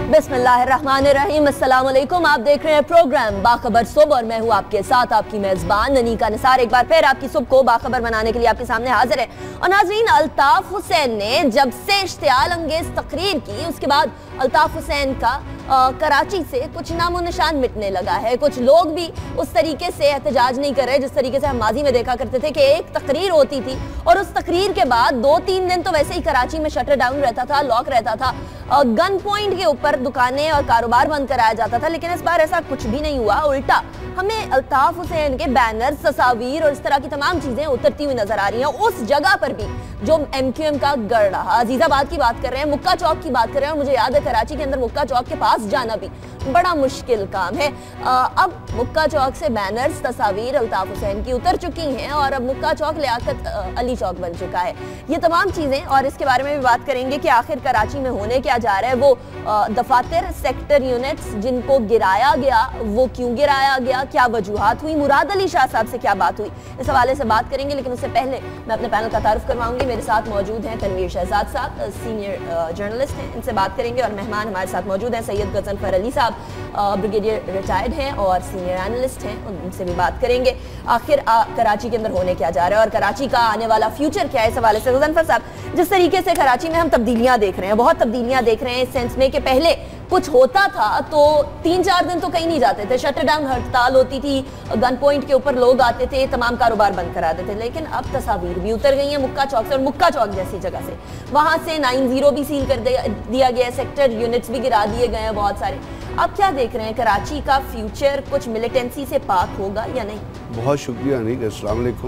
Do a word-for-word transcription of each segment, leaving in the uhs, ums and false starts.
बिस्मिल्लाहिर्रहमानिर्रहीम, अस्सलाम वालेकुम। आप देख रहे हैं प्रोग्राम बाखबर सुबह और मैं हूँ आपके साथ आपकी मेज़बान अनीका निसार। एक बार फिर आपकी सुबह को बाखबर बनाने के लिए आपके सामने हाजिर है। और नाज़रीन, अल्ताफ हुसैन ने जब से इश्तियाल अंगेज तकरीर की, उसके बाद अल्ताफ हुसैन का आ, कराची से कुछ नामो निशान मिटने लगा है। कुछ लोग भी उस तरीके से एहतजाज नहीं कर रहे जिस तरीके से हम माजी में देखा करते थे कि एक तकरीर होती थी और उस तकरीर के बाद दो तीन दिन तो वैसे ही कराची में शटर डाउन रहता था, लॉक रहता था, गन पॉइंट के ऊपर दुकानें और कारोबार बंद कराया जाता था। लेकिन इस बार ऐसा कुछ भी नहीं हुआ। उल्टा हमें अल्ताफ हुसैन के बैनर, तस्वीर और इस तरह की तमाम चीजें उतरती हुई नजर आ रही हैं। उस जगह पर भी जो एम क्यू एम का गढ़ रहा, अजीजाबाद की बात कर रहे हैं, मुक्का चौक की बात कर रहे हैं, और मुझे याद है कराची के अंदर मुक्का चौक के पास जाना भी बड़ा मुश्किल काम है। आ, अब मुक्का चौक से बैनर्स, तस्वीर अल्ताफ हुसैन की उतर चुकी हैं और अब मुक्का चौक लियाकत अली चौक बन चुका है। ये तमाम चीजें और इसके बारे में भी बात करेंगे कि आखिर कराची में होने क्या जा रहा है। वो दफातर, सेक्टर यूनिट्स जिनको गिराया गया, वो क्यों गिराया गया, क्या वजूहात हुई, मुराद अली शाह साहब से क्या बात हुई, इस हवाले से बात करेंगे। लेकिन उससे पहले मैं अपने पैनल का तारुफ करवाऊंगी। मेरे साथ मौजूद हैं तनवीर शहजाद साहब, सीनियर जर्नलिस्ट हैं, इनसे बात करेंगे। और मेहमान हमारे साथ मौजूद हैं सैयद गजनफर अली साहब, ब्रिगेडियर रिटायर्ड हैं और सीनियर एनालिस्ट हैं, उनसे भी बात करेंगे। आखिर कराची के अंदर होने क्या जा रहा है और कराची का आने वाला फ्यूचर क्या है, इस हवाले से। गजनफर साहब, जिस तरीके से कराची में हम तब्दीलियां देख रहे हैं, बहुत तब्दीलियां देख रहे हैं इस सेंस में कि पहले कुछ होता था तो तीन चार दिन तो कहीं नहीं जाते थे, शटर डाउन हड़ताल होती थी, गन पॉइंट के ऊपर लोग आते थे, तमाम कारोबार बंद करा देते थे। लेकिन अब तस्वीर भी उतर गई है मुक्का चौक से, और मुक्का चौक जैसी जगह से वहां से नाइन जीरो भी सील कर दिया गया है, सेक्टर यूनिट्स भी गिरा दिए गए हैं बहुत सारे। अब क्या देख रहे हैं, कराची का फ्यूचर कुछ मिलिटेंसी से पाक होगा या नहीं? बहुत शुक्रिया अनीक, अस्सलाम वालेकुम।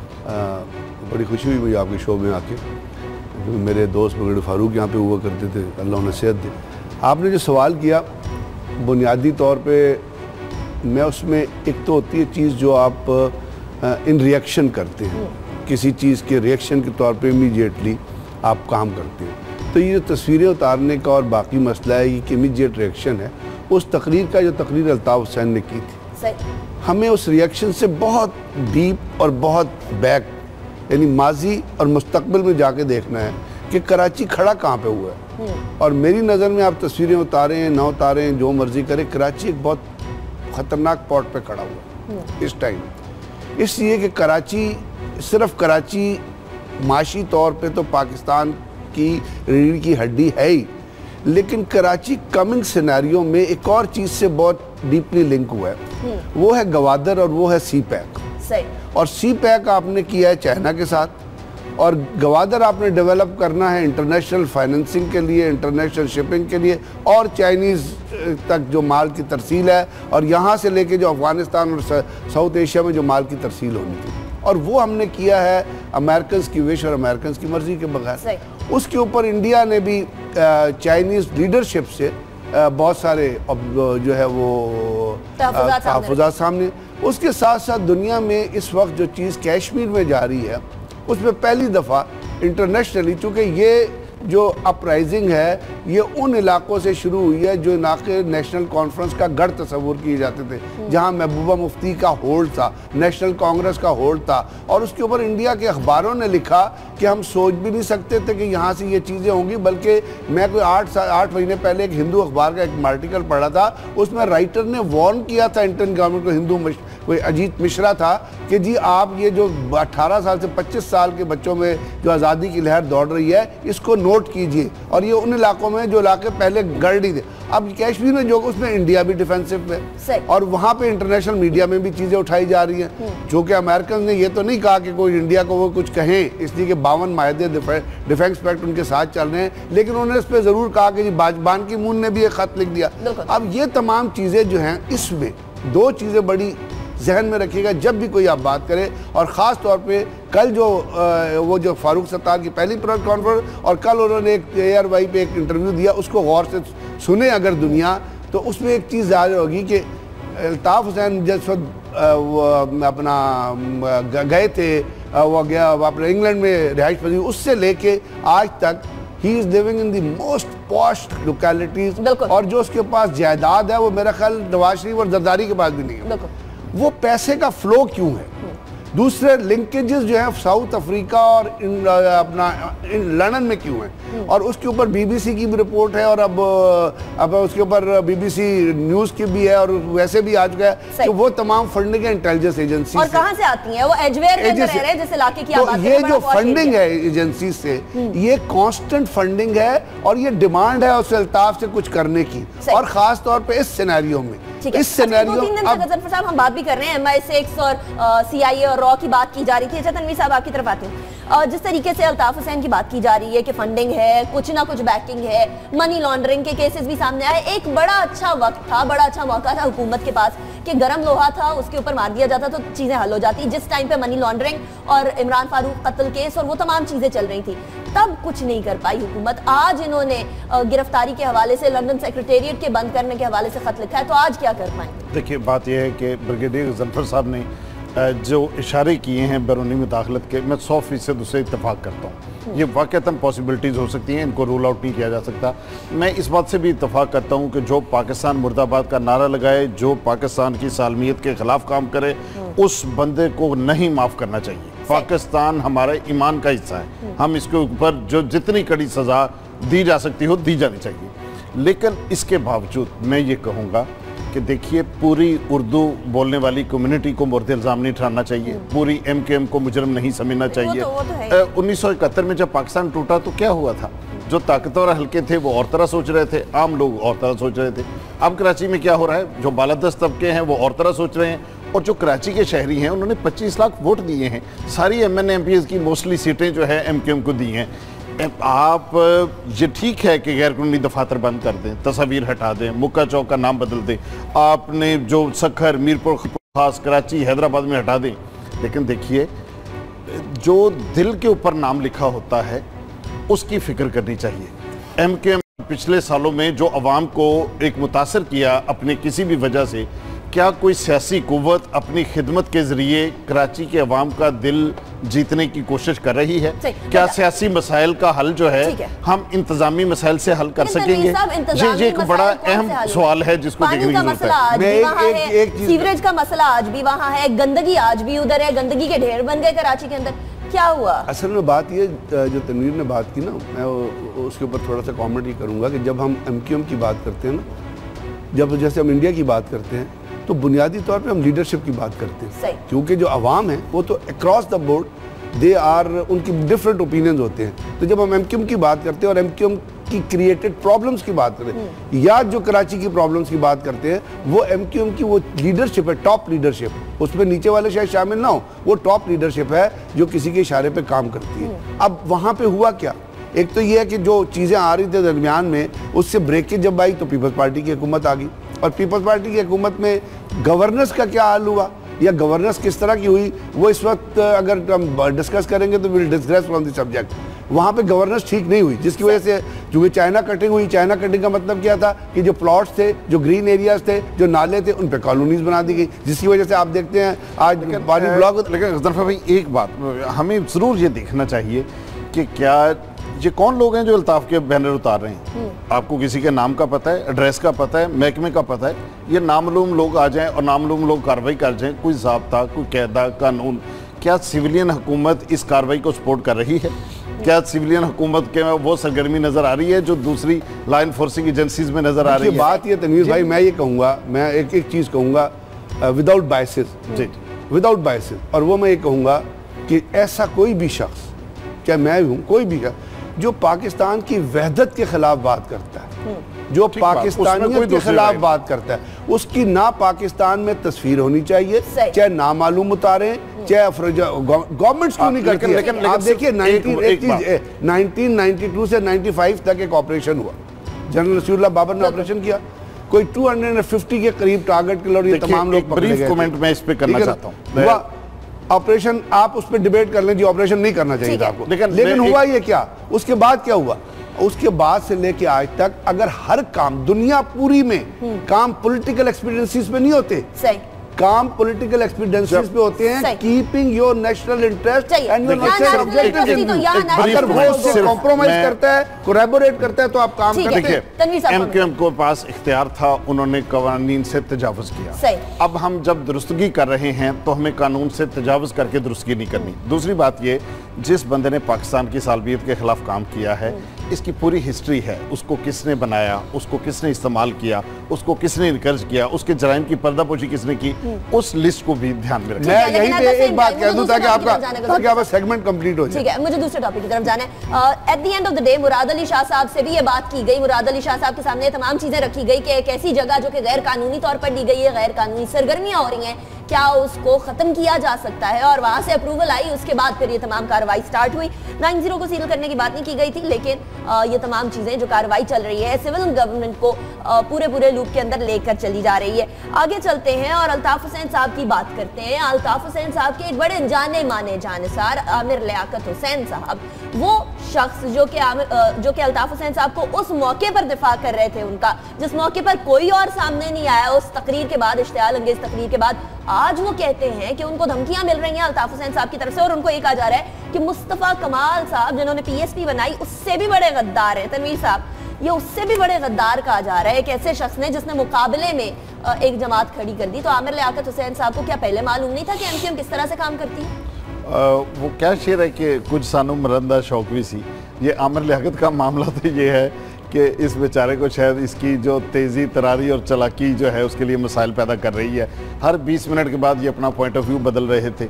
बड़ी खुशी हुई मुझे आपके शो में आके। मेरे दोस्त ब्रिगेडियर फारूक यहाँ पे हुआ करते थे, अल्लाह उन्हें सेहत दे। आपने जो सवाल किया, बुनियादी तौर पे मैं उसमें एक तो होती है चीज़ जो आप इन रिएक्शन करते हैं, किसी चीज़ के रिएक्शन के तौर पे इमीडिएटली आप काम करते हैं। तो ये जो तस्वीरें उतारने का और बाकी मसला है, ये कि इमीडिएट रिएक्शन है उस तकरीर का जो तकरीर अल्ताफ हुसैन ने की थी। सही। हमें उस रिएक्शन से बहुत डीप और बहुत बैक, यानी माजी और मुस्तकबिल में जाके देखना है कि कराची खड़ा कहाँ पे हुआ है। और मेरी नज़र में आप तस्वीरें उतारें ना उतारें, जो मर्जी करें, कराची एक बहुत ख़तरनाक पॉट पे खड़ा हुआ है इस टाइम। इसलिए कि कराची सिर्फ कराची माशी तौर पे तो पाकिस्तान की रीढ़ की हड्डी है ही, लेकिन कराची कमिंग सिनेरियो में एक और चीज़ से बहुत डीपली लिंक हुआ है, वो है गवादर और वो है सी पैक। सही। और सी पैक आपने किया है चाइना के साथ, और गवादर आपने डेवलप करना है इंटरनेशनल फाइनेंसिंग के लिए, इंटरनेशनल शिपिंग के लिए, और चाइनीज़ तक जो माल की तरसील है, और यहाँ से लेके जो अफ़गानिस्तान और साउथ एशिया में जो माल की तरसील होनी थी, और वो हमने किया है अमेरिकन की विश और अमेरिकन की मर्ज़ी के बगैर। उसके ऊपर इंडिया ने भी चाइनीज़ लीडरशिप से बहुत सारे जो है वो तहफ़्फ़ुज़ात सामने। उसके साथ साथ दुनिया में इस वक्त जो चीज़ कश्मीर में जा रही है, उसमें पहली दफ़ा इंटरनेशनली, चूँकि ये जो अपराइजिंग है ये उन इलाकों से शुरू हुई है जो इलाके नेशनल कॉन्फ्रेंस का गढ़ तस्वुर किए जाते थे, जहां महबूबा मुफ्ती का होल्ड था, नेशनल कांग्रेस का होल्ड था, और उसके ऊपर इंडिया के अखबारों ने लिखा कि हम सोच भी नहीं सकते थे कि यहाँ से ये चीज़ें होंगी। बल्कि मैं कोई आठ आठ महीने पहले एक हिंदू अखबार का एक आर्टिकल पढ़ा था, उसमें राइटर ने वार्न किया था इंडियन गवर्नमेंट को, हिंदू कोई अजीत मिश्रा था, कि जी आप ये जो अठारह साल से पच्चीस साल के बच्चों में जो आज़ादी की लहर दौड़ रही है, इसको नोट कीजिए। और ये उन इलाकों में जो इलाके पहले गढ़ ही थे। अब कश्मीर में जो उसमें इंडिया भी डिफेंसिव है, और वहाँ पे इंटरनेशनल मीडिया में भी चीज़ें उठाई जा रही हैं, जो कि अमेरिकन ने ये तो नहीं कहा कि कोई इंडिया को वो कुछ कहें, इसलिए कि बावन माहदे डिफेंस पैक्ट उनके साथ चल रहे हैं, लेकिन उन्होंने इस पर ज़रूर कहा कि जी बान की मून ने भी एक ख़त लिख दिया। अब ये तमाम चीज़ें जो हैं, इसमें दो चीज़ें बड़ी जहन में रखिएगा जब भी कोई आप बात करें, और ख़ास तौर पे कल जो आ, वो जो फारूक सत्तार की पहली प्रेस कॉन्फ्रेंस, और कल उन्होंने एक ए आर वाई पे एक इंटरव्यू दिया, उसको गौर से सुने अगर दुनिया, तो उसमें एक चीज़ ज़ाहिर होगी कि अल्ताफ हुसैन जिस वक्त अपना गए थे, वो गया अपने इंग्लैंड में रिहाइश पजी, उससे लेके आज तक he is living in the most posh localities, और जो उसके पास जायदाद है वो मेरा ख्याल नवाज शरीफ और जरदारी के पास भी नहीं है। वो पैसे का फ्लो क्यों है? दूसरे लिंकेजेस जो है साउथ अफ्रीका और इन, अपना इन लंदन में क्यों है, और उसके ऊपर बीबीसी की भी रिपोर्ट है, और अब अब उसके ऊपर बीबीसी न्यूज की भी है, और वैसे भी आ चुका है। तो वो तमाम फंडिंग है इंटेलिजेंस एजेंसी और कहाँ से आती है? वो एजवेयर के अंदर रह रहे हैं जिस इलाके की तो ये जो फंडिंग है एजेंसी से, ये कांस्टेंट फंडिंग है, और ये डिमांड है उस अल्ताफ से कुछ करने की, और खास तौर पे इस सिनेरियो में। इस सिनेरियो जफर साहब हम बात भी कर रहे हैं एम आई सिक्स और सीआईए और रॉ की बात की जा रही थी। अच्छा तनवीर साहब आपकी तरफ आते हैं। जिस तरीके से अल्ताफ हुसैन की बात की जा रही है कि फंडिंग है, कुछ ना कुछ बैकिंग है, मनी लॉन्ड्रिंग के केसेस भी सामने आए। एक बड़ा अच्छा वक्त था, बड़ा अच्छा मौका था हुकूमत के पास कि गरम लोहा था, उसके ऊपर मार दिया जाता तो चीजें हल हो जाती। जिस टाइम पे मनी लॉन्ड्रिंग और इमरान फारूक कत्ल केस और वो तमाम चीजें चल रही थी, तब कुछ नहीं कर पाई हुकूमत। आज इन्होंने गिरफ्तारी के हवाले से, लंदन सेक्रेटेरिएट के बंद करने के हवाले से खत लिखा है, तो आज क्या कर पाएंगे? देखिए, बात यह है कि ब्रिगेडियर जफर साहब ने जो इशारे किए हैं बैरूनी मुदाखलत के, मैं सौ फीसद उससे इत्तेफाक करता हूँ। ये वाक़तन पॉसिबिलिटीज़ हो सकती हैं, इनको रूल आउट नहीं किया जा सकता। मैं इस बात से भी इत्तेफाक करता हूँ कि जो पाकिस्तान मुर्दाबाद का नारा लगाए, जो पाकिस्तान की सालमियत के ख़िलाफ़ काम करे, उस बंदे को नहीं माफ़ करना चाहिए। पाकिस्तान हमारे ईमान का हिस्सा है, हम इसके ऊपर जो जितनी कड़ी सज़ा दी जा सकती हो दी जानी चाहिए। लेकिन इसके बावजूद मैं ये कहूँगा कि देखिए, पूरी उर्दू बोलने वाली कम्युनिटी को मुर्द इल्ज़ाम नहीं ठहराना चाहिए, पूरी एम के एम को मुजरम नहीं समझना चाहिए। उन्नीस सौ इकहत्तर में जब पाकिस्तान टूटा तो क्या हुआ था? जो ताकतवर हल्के थे वो और तरह सोच रहे थे, आम लोग और तरह सोच रहे थे। अब कराची में क्या हो रहा है? जो बालादस्त तबके हैं वो और तरह सोच रहे हैं, और जो कराची के शहरी हैं उन्होंने पच्चीस लाख वोट दिए हैं। सारी M N M P S की मोस्टली सीटें जो है एम के एम को दी हैं। आप ये ठीक है कि गैर कानूनी दफातर बंद कर दें, तस्वीर हटा दें, मुक्का चौक का नाम बदल दें, आपने जो सखर, मीरपुर खास, कराची, हैदराबाद में हटा दें, लेकिन देखिए, जो दिल के ऊपर नाम लिखा होता है उसकी फिक्र करनी चाहिए। एम के एम पिछले सालों में जो अवाम को एक मुतासर किया अपने किसी भी वजह से, क्या कोई सियासी कुव्वत अपनी खिदमत के जरिए कराची के अवाम का दिल जीतने की कोशिश कर रही है? क्या सियासी मसाइल का हल जो है, है। हम इंतजामी मसाइल से हल कर सकेंगे? जी जी एक बड़ा अहम सवाल है जिसको देखने की जरूरत है। सीवरेज का मसला आज भी वहाँ है, गंदगी आज भी उधर है, गंदगी के ढेर बन गए कराची के अंदर। क्या हुआ? असल में बात ये, जो तनवीर ने बात की ना, मैं उसके ऊपर थोड़ा सा कॉमेंट ही करूँगा कि जब हम एम क्यू एम की बात करते हैं ना, जब जैसे हम इंडिया की बात करते हैं, तो बुनियादी तौर पे हम लीडरशिप की बात करते हैं, क्योंकि जो अवाम है वो तो across the board they are, उनकी डिफरेंट ओपिनियंस होते हैं। तो जब हम एम क्यू एम की बात करते हैं और एम क्यू एम की क्रिएटेड प्रॉब्लम्स की बात करें, या जो कराची की प्रॉब्लम्स की बात करते हैं, वो एम क्यू एम की वो लीडरशिप है, टॉप लीडरशिप, उसमें नीचे वाले शायद शामिल ना हो, वो टॉप लीडरशिप है जो किसी के इशारे पे काम करती है। अब वहाँ पे हुआ क्या? एक तो ये है कि जो चीज़ें आ रही थी दरमियान में, उससे ब्रेकेज जब आई तो पीपल्स पार्टी की हुकूमत आ गई, और पीपल्स पार्टी की हुकूमत में गवर्नेंस का क्या हाल हुआ, या गवर्नेंस किस तरह की हुई, वो इस वक्त अगर हम डिस्कस करेंगे तो will discuss on the subject. वहाँ पे गवर्नेंस ठीक नहीं हुई, जिसकी वजह से क्योंकि चाइना कटिंग हुई। चाइना कटिंग का मतलब क्या था कि जो प्लॉट्स थे, जो ग्रीन एरियाज थे, जो नाले थे, उन पे कॉलोनीज बना दी गई, जिसकी वजह से आप देखते हैं आज पानी ब्लॉक। लेकिन जफर भाई, एक बात हमें ज़रूर ये देखना चाहिए कि क्या ये कौन लोग हैं जो अल्ताफ के बैनर उतार रहे हैं? आपको किसी के नाम का पता है, एड्रेस का पता है, महकमे का पता है? ये नामालूम लोग आ जाएं और नामालूम लोग कार्रवाई कर जाएं, कोई ज़ाब्ता, कोई कायदा, कानून? क्या सिविलियन हुकूमत इस कार्रवाई को सपोर्ट कर रही है? क्या सिविलियन हुकूमत के वो सरगर्मी नजर आ रही है जो दूसरी लॉ इन्फोर्सिंग एजेंसीज में नजर आ रही है? बात ये तनवीर भाई, मैं ये कहूँगा, मैं एक एक चीज़ कहूँगा विदाउट बायसेस, जी विदाउट बायसेस, और वो मैं ये कहूँगा कि ऐसा कोई भी शख्स, चाहे मैं हूँ, कोई भी शख्स जो पाकिस्तान की वहदत के खिलाफ बात करता है, जो पाकिस्तानियत के खिलाफ बात करता है, उसकी ना पाकिस्तान में तस्वीर होनी चाहिए, चाहे नामालूम उतारें, चाहे गवर्नमेंट क्यों नहीं करती। लेकिन आप देखिए नाइनटीन नाइंटी टू से नाइंटी फाइव तक एक ऑपरेशन हुआ, जनरल रसूलुल्लाह बाबर ने ऑपरेशन किया, कोई दो सौ पचास के करीब टारगेट किलर, ये तमाम लोग पकड़े गए। कमेंट मैं इस पे करना चाहता हूं। ऑपरेशन आप उस पर डिबेट कर लें, जी ऑपरेशन नहीं करना चाहिए था आपको, लेकिन, लेकिन हुआ ये क्या? उसके बाद क्या हुआ? उसके बाद से लेके आज तक अगर हर काम दुनिया पूरी में काम पॉलिटिकल एक्सपीडियंसीज पे नहीं होते, काम पॉलिटिकल एक्सपीडियंसीज पे होते हैं, keeping your national interest and your national objectives. अगर वो उससे कॉम्प्रोमाइज करता है, कोलैबोरेट करता है, तो आप काम करते हैं। एमक्यूएम को पास इख्तियार था, उन्होंने कानून से तजावुज किया। अब हम जब दुरुस्तगी कर रहे हैं तो हमें कानून से तजावुज करके दुरुस्तगी नहीं करनी। दूसरी बात ये, जिस बंदे ने पाकिस्तान की सालबियत के खिलाफ काम किया है, इसकी पूरी हिस्ट्री है, उसको किसने बनाया, उसको किसने इस्तेमाल किया, उसको किसने इनकरेज किया, उसके जराइम की पर्दापोशी किसने की, उस लिस्ट को भी ध्यान में रखें। मैं यहीं पे एक बात कह दूं ताकि आपका ताकि आपका सेगमेंट कंप्लीट हो जाए। ठीक है, मुझे दूसरे टॉपिक की तरफ जाना है। At the end of the day Murad Ali Shah साहब से भी ये बात की गई, मुराद अली शाह साहब के सामने तमाम चीजें रखी गई कि एक ऐसी जगह जो कि गैर कानूनी तौर पर दी गई है, गैर कानूनी सरगर्मियां हो रही हैं, क्या उसको खत्म किया जा सकता है, और वहां से अप्रूवल आई। उसके बाद फिर ये तमाम कार्रवाई स्टार्ट हुई। नाइन जीरो को सील करने की बात नहीं की गई थी, लेकिन आ, ये तमाम चीजें जो कार्रवाई चल रही है सिविल गवर्नमेंट को आ, पूरे पूरे लूप के अंदर लेकर चली जा रही है। आगे चलते हैं और अल्ताफ हुसैन साहब की बात करते हैं। अल्ताफ हुसैन साहब के एक बड़े जाने माने जानिसार आमिर लियाकत हुसैन साहब, वो शख्स जो कि जो कि अल्ताफ हुसैन साहब को उस मौके पर दिफा कर रहे थे उनका, जिस मौके पर कोई और सामने नहीं आया, उस तकरीर के बाद, इश्तियाल अंगेज तकरीर के बाद, आज वो कहते हैं कि उनको धमकियां मिल रही हैं अल्ताफ हुसैन साहब की तरफ से, और उनको ये कहा जा रहा है कि मुस्तफा कमाल साहब जिन्होंने पीएसपी बनाई उससे भी बड़े गद्दार हैं। तनवीर साहब, ये उससे भी बड़े गद्दार कहा जा रहा है एक ऐसे शख्स ने जिसने मुकाबले में एक जमात खड़ी कर दी। तो आमिर लियाकत हुसैन साहब को क्या पहले मालूम नहीं था कि एमक्यूएम किस तरह से काम करती है? आ, वो क्या शेर है कि कुछ सानू मरंदा शौकवी सी। ये आमिर लियाकत का मामला तो ये है कि इस बेचारे को शायद इसकी जो तेज़ी, तरारी और चलाकी जो है उसके लिए मसाइल पैदा कर रही है। हर बीस मिनट के बाद ये अपना पॉइंट ऑफ व्यू बदल रहे थे।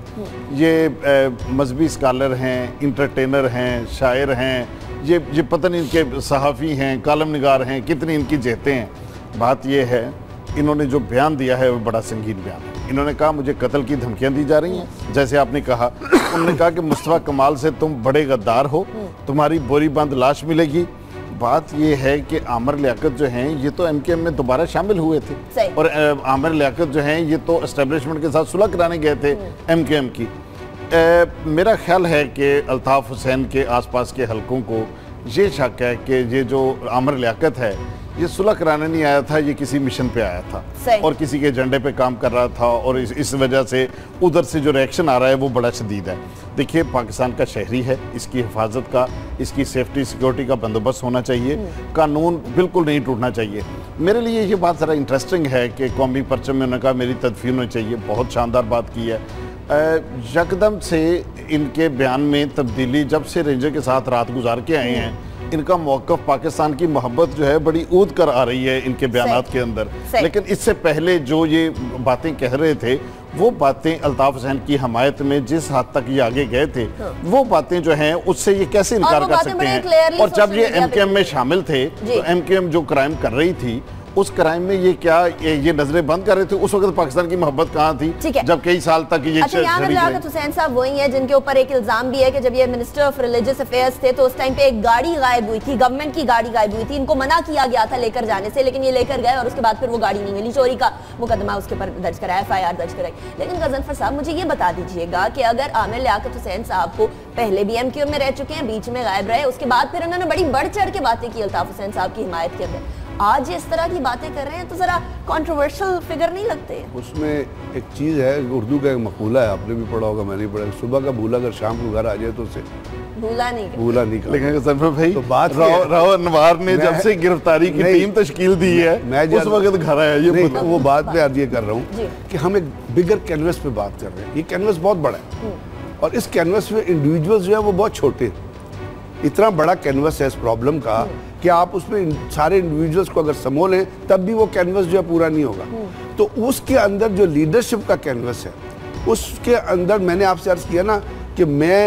ये मजहबी स्कॉलर हैं, इंटरटेनर हैं, शायर हैं, ये ये पता नहीं इनके सहाफ़ी हैं, कालम निगार हैं, कितनी इनकी जेतें हैं। बात ये है, इन्होंने जो बयान दिया है वो बड़ा संगीन बयान है। इन्होंने कहा मुझे कत्ल की धमकियां दी जा रही हैं, जैसे आपने कहा। उन्होंने कहा कि मुस्तफा कमाल से तुम बड़े गद्दार हो, तुम्हारी बोरी बंद लाश मिलेगी। बात ये है कि आमिर लियाकत जो हैं ये तो एमकेएम में दोबारा शामिल हुए थे, और आमिर लियाकत जो हैं ये तो एस्टेब्लिशमेंट के साथ सुलह कराने गए थे एमकेएम की। ए, मेरा ख्याल है कि अल्ताफ हुसैन के आसपास के हलकों को ये शक है कि ये जो आमिर लियाकत है ये सुलह कराने नहीं आया था, ये किसी मिशन पे आया था और किसी के एजेंडे पे काम कर रहा था, और इस, इस वजह से उधर से जो रिएक्शन आ रहा है वो बड़ा शदीद है। देखिए, पाकिस्तान का शहरी है, इसकी हिफाजत का, इसकी सेफ्टी सिक्योरिटी का बंदोबस्त होना चाहिए, कानून बिल्कुल नहीं टूटना चाहिए। मेरे लिए ये बात ज़रा इंटरेस्टिंग है कि कौमी परचम में उन्होंने कहा मेरी तदफीन होनी चाहिए, बहुत शानदार बात की है। यकदम से इनके बयान में तब्दीली, जब से रेंजर के साथ रात गुजार के आए हैं, इनका मौक़िफ़ पाकिस्तान की मोहब्बत जो है बड़ी ऊद कर आ रही है इनके बयानात के अंदर। लेकिन इससे पहले जो ये बातें कह रहे थे, वो बातें अल्ताफ हुसैन की हमायत में जिस हद तक ये आगे गए थे, वो बातें जो हैं उससे ये कैसे इनकार कर सकते हैं। और जब ये एमकेएम में शामिल थे तो एमकेएम जो क्राइम कर रही थी, उस क्राइम में ये क्या ये, ये नजरें बंद कर रहे थे? उस वक्त पाकिस्तान की मोहब्बत कहाँ थी जब कई साल तक ये अच्छा, लियाकत हुसैन साहब वही हैं जिनके ऊपर एक इल्जाम भी है कि जब ये मिनिस्टर ऑफ रिलीजियस अफेयर्स थे तो उस टाइम पे एक गाड़ी गायब हुई थी, गवर्नमेंट की गाड़ी गायब हुई थी, इनको मना किया गया था लेकर जाने से, लेकिन ये लेकर गए और उसके बाद फिर वो गाड़ी नहीं मिली, चोरी का मुकदमा उसके ऊपर दर्ज कराया, एफ आई आर दर्ज कराई। लेकिन गजनफर साहब, मुझे ये बता दीजिएगा कि अगर आमिर लियाकत हुसैन साहब को पहले भी एमक्यूएम में रह चुके हैं, बीच में गायब रहे, उसके बाद फिर उन्होंने बड़ी बढ़ चढ़ के बातें की अल्ताफ हुसैन साहब की हिमायत के अंदर, आज इस तरह की बातें कर रहे हैं तो जरा कंट्रोवर्शियल फिगर नहीं लगते? उसमें एक चीज़ है, उर्दू का एक मकूला है, आपने भी पढ़ा होगा, मैंने भी पढ़ा, सुबह का भूला अगर शाम को घर आ जाए तो उसे भूला नहीं भूला नहीं। लेकिन सफर भाई, तो बात राव अनवार ने जब से गिरफ्तारी की टीम तश्कील दी है, मैं उस वक्त घर आया, ये नहीं, वो बात पे आज ये कर रहा हूँ कि हम एक बिगर कैनवस पे बात कर रहे हैं। ये कैनवस बहुत बड़ा है और इस कैनवस में इंडिविजुअल्स जो है वो बहुत छोटे हैं। इतना बड़ा कैनवस है इस प्रॉब्लम का कि आप उसमें सारे इंडिविजुअल्स को अगर समो लें तब भी वो कैनवस जो है पूरा नहीं होगा। तो उसके अंदर जो लीडरशिप का कैनवस है, उसके अंदर मैंने आपसे अर्ज किया ना कि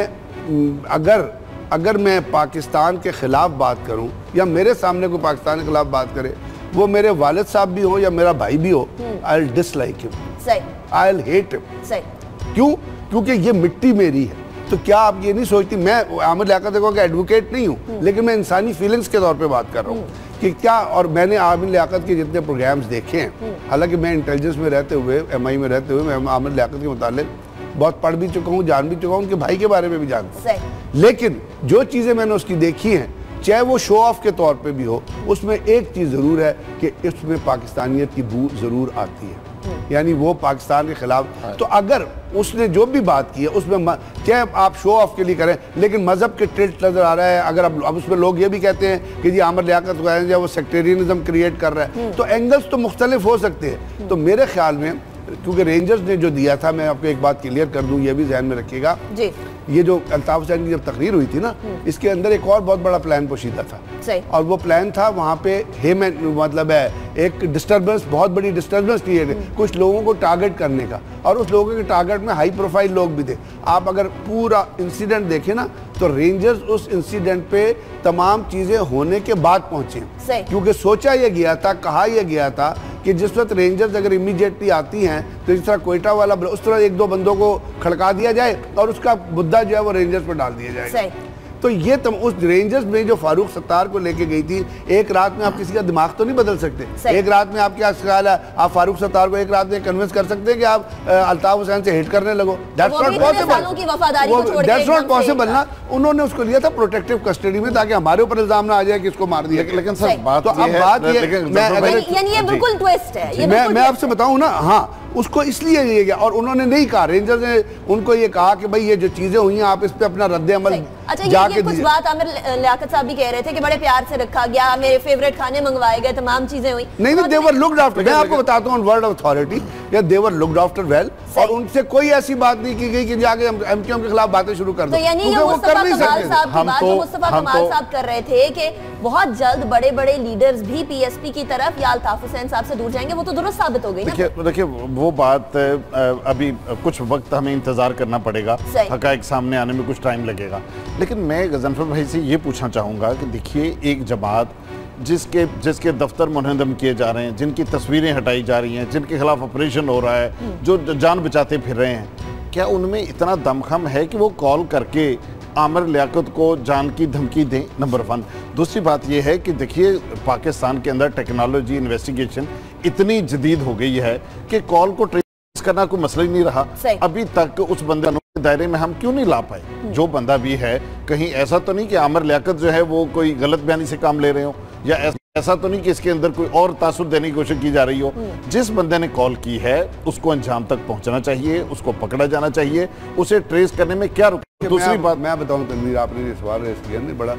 मैं अगर अगर मैं पाकिस्तान के ख़िलाफ़ बात करूं या मेरे सामने कोई पाकिस्तान के ख़िलाफ़ बात करे, वो मेरे वालिद साहब भी हो या मेरा भाई भी हो, I will dislike him, I will hate him. क्यों? क्योंकि ये मिट्टी मेरी है। तो क्या आप ये नहीं सोचती, मैं आमिर लियाकत का एडवोकेट नहीं हूँ, लेकिन मैं इंसानी फीलिंग्स के तौर पे बात कर रहा हूँ कि क्या, और मैंने आमिर लियाकत के जितने प्रोग्राम्स देखे हैं, हालांकि मैं इंटेलिजेंस में रहते हुए, एम आई में रहते हुए, मैं आमिर लियाकत के मुतालिक बहुत पढ़ भी चुका हूँ, जान भी चुका हूँ, उनके भाई के बारे में भी जानता हूँ। लेकिन जो चीज़ें मैंने उसकी देखी हैं, चाहे वो शो ऑफ के तौर पर भी हो, उसमें एक चीज़ ज़रूर है कि इसमें पाकिस्तानियत की बू ज़रूर आती है। यानी वो पाकिस्तान के खिलाफ। तो अगर उसने जो भी बात की है उसमें चाहे आप शो ऑफ के लिए करें, लेकिन मजहब के टिल्ट नजर आ रहा है। अगर अब, अब उसमें लोग ये भी कहते हैं कि जी आमिर लियाकत जो वो सेक्टेरियनिज्म क्रिएट कर रहा है, तो एंगल्स तो मुख्तलिफ हो सकते हैं। तो मेरे ख्याल में क्योंकि रेंजर्स ने जो दिया था, मैं आपको एक बात क्लियर कर दूं, ये भी ध्यान में रखिएगा जी। ये जो अल्ताफ हुसैन की जब तकरीर हुई थी ना, इसके अंदर एक और बहुत बड़ा प्लान पोशीदा था सही। और वो प्लान था वहाँ पे हेमन मतलब है एक डिस्टर्बेंस, बहुत बड़ी डिस्टर्बेंस क्रिएट, कुछ लोगों को टारगेट करने का, और उस लोगों के टारगेट में हाई प्रोफाइल लोग भी थे। आप अगर पूरा इंसिडेंट देखें ना, तो रेंजर्स उस इंसिडेंट पे तमाम चीजें होने के बाद पहुंचे, क्योंकि सोचा यह गया था, कहा यह गया था कि जिस वक्त रेंजर्स अगर इमीडिएटली आती हैं तो इस तरह कोयटा वाला उस तरह एक दो बंदों को खड़का दिया जाए और उसका मुद्दा जो है वो रेंजर्स पर डाल दिया जाए। तो ये तम उस रेंजर्स में जो फारूक सत्तार को लेके गई थी, एक रात में आप किसी का दिमाग तो नहीं बदल सकते। एक रात में आप क्या ख्याल है, आप फारूक सत्तार को एक रात में कन्विंस कर सकते हैं कि आप अल्ताफ हुसैन से हिट करने लगो? That's not possible, that's not possible ना। उन्होंने उसको लिया था प्रोटेक्टिव कस्टडी में ताकि हमारे ऊपर इल्जाम ना आ जाए कि इसको मार दिया। लेकिन सर बात तो अब बात ये, मैं आपसे बताऊं ना, हाँ उसको इसलिए ये गया, और उन्होंने नहीं कहा, रेंजर्स ने उनको ये कहा कि भाई ये जो चीजें हुई हैं आप इस पे अपना रद्द अमल अच्छा जाके ये, ये कुछ बात आमिर लियाकत साहब भी कह रहे थे कि बड़े प्यार से रखा गया, मेरे फेवरेट खाने मंगवाए गए, तमाम चीजें हुई। नहीं नहीं, देवर लुक्ड आफ्टर, मैं आपको बताता हूँ वर्ड ऑफ अथॉरिटी, या देवर लुक्ड आफ्टर वेल, और उनसे कोई ऐसी बात नहीं की गई कि जाके हम एमक्यूएम के खिलाफ बातें शुरू कर दो। तो यानी ये मुस्तफा कमाल साहब की बात, मुस्तफा कमाल साहब कर रहे थे कि बहुत जल्द बड़े बड़े लीडर्स भी पीएसपी की तरफ या अल्ताफ हुसैन साहब से दूर जाएंगे, वो तो दुरुस्त साबित हो गई ना। देखिए देखिए वो बात अभी कुछ वक्त हमें इंतजार करना पड़ेगा, हकायक सामने आने में कुछ टाइम लगेगा। लेकिन मैं गजनफर भाई से ये पूछना चाहूँगा कि देखिए एक जमात जिसके जिसके दफ्तर मुनहदम किए जा रहे हैं, जिनकी तस्वीरें हटाई जा रही हैं, जिनके खिलाफ ऑपरेशन हो रहा है, जो जान बचाते फिर रहे हैं, क्या उनमें इतना दमखम है कि वो कॉल करके आमिर लियाकत को जान की धमकी दें? Number one. दूसरी बात यह है कि देखिए पाकिस्तान के अंदर टेक्नोलॉजी इन्वेस्टिगेशन इतनी जदीद हो गई है कि कॉल को ट्रेस करना कोई मसला ही नहीं रहा। अभी तक उस बंदे के दायरे में हम क्यों नहीं ला पाए? जो बंदा भी है, कहीं ऐसा तो नहीं कि आमिर लियाकत जो है वो कोई गलत बयानी से काम ले रहे हो, या ऐसा तो नहीं कि इसके अंदर कोई और तासुर देने की कोशिश की जा रही हो। जिस बंदे ने कॉल की है उसको अंजाम तक पहुंचना चाहिए, उसको पकड़ा जाना चाहिए, उसे ट्रेस करने में क्या रुक। दूसरी बात मैं बताऊं तनवीर, आपने ये सवाल रेस किया नहीं, बड़ा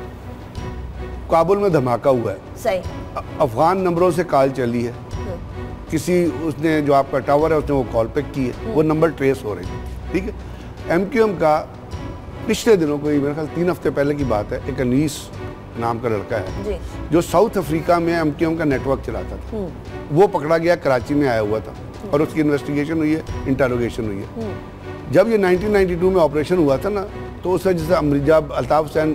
काबुल में धमाका हुआ है, सही अफगान नंबरों से कॉल चली है, किसी उसने जो आपका टावर है उसने वो कॉल पिक की है, वो नंबर ट्रेस हो रही है, ठीक है। एमक्यूएम का पिछले दिनों को मेरे ख्याल तीन हफ्ते पहले की बात है, एक अनीस नाम का लड़का है जो साउथ अफ्रीका में एमक्यूएम का नेटवर्क चलाता था, वो पकड़ा गया, कराची में आया हुआ था और उसकी इन्वेस्टिगेशन हुई है, इंटरोगेशन हुई है। जब ये नाइनटीन नाइंटी टू में ऑपरेशन हुआ था ना, तो उस वक्त जैसे जब अल्ताफ हुसैन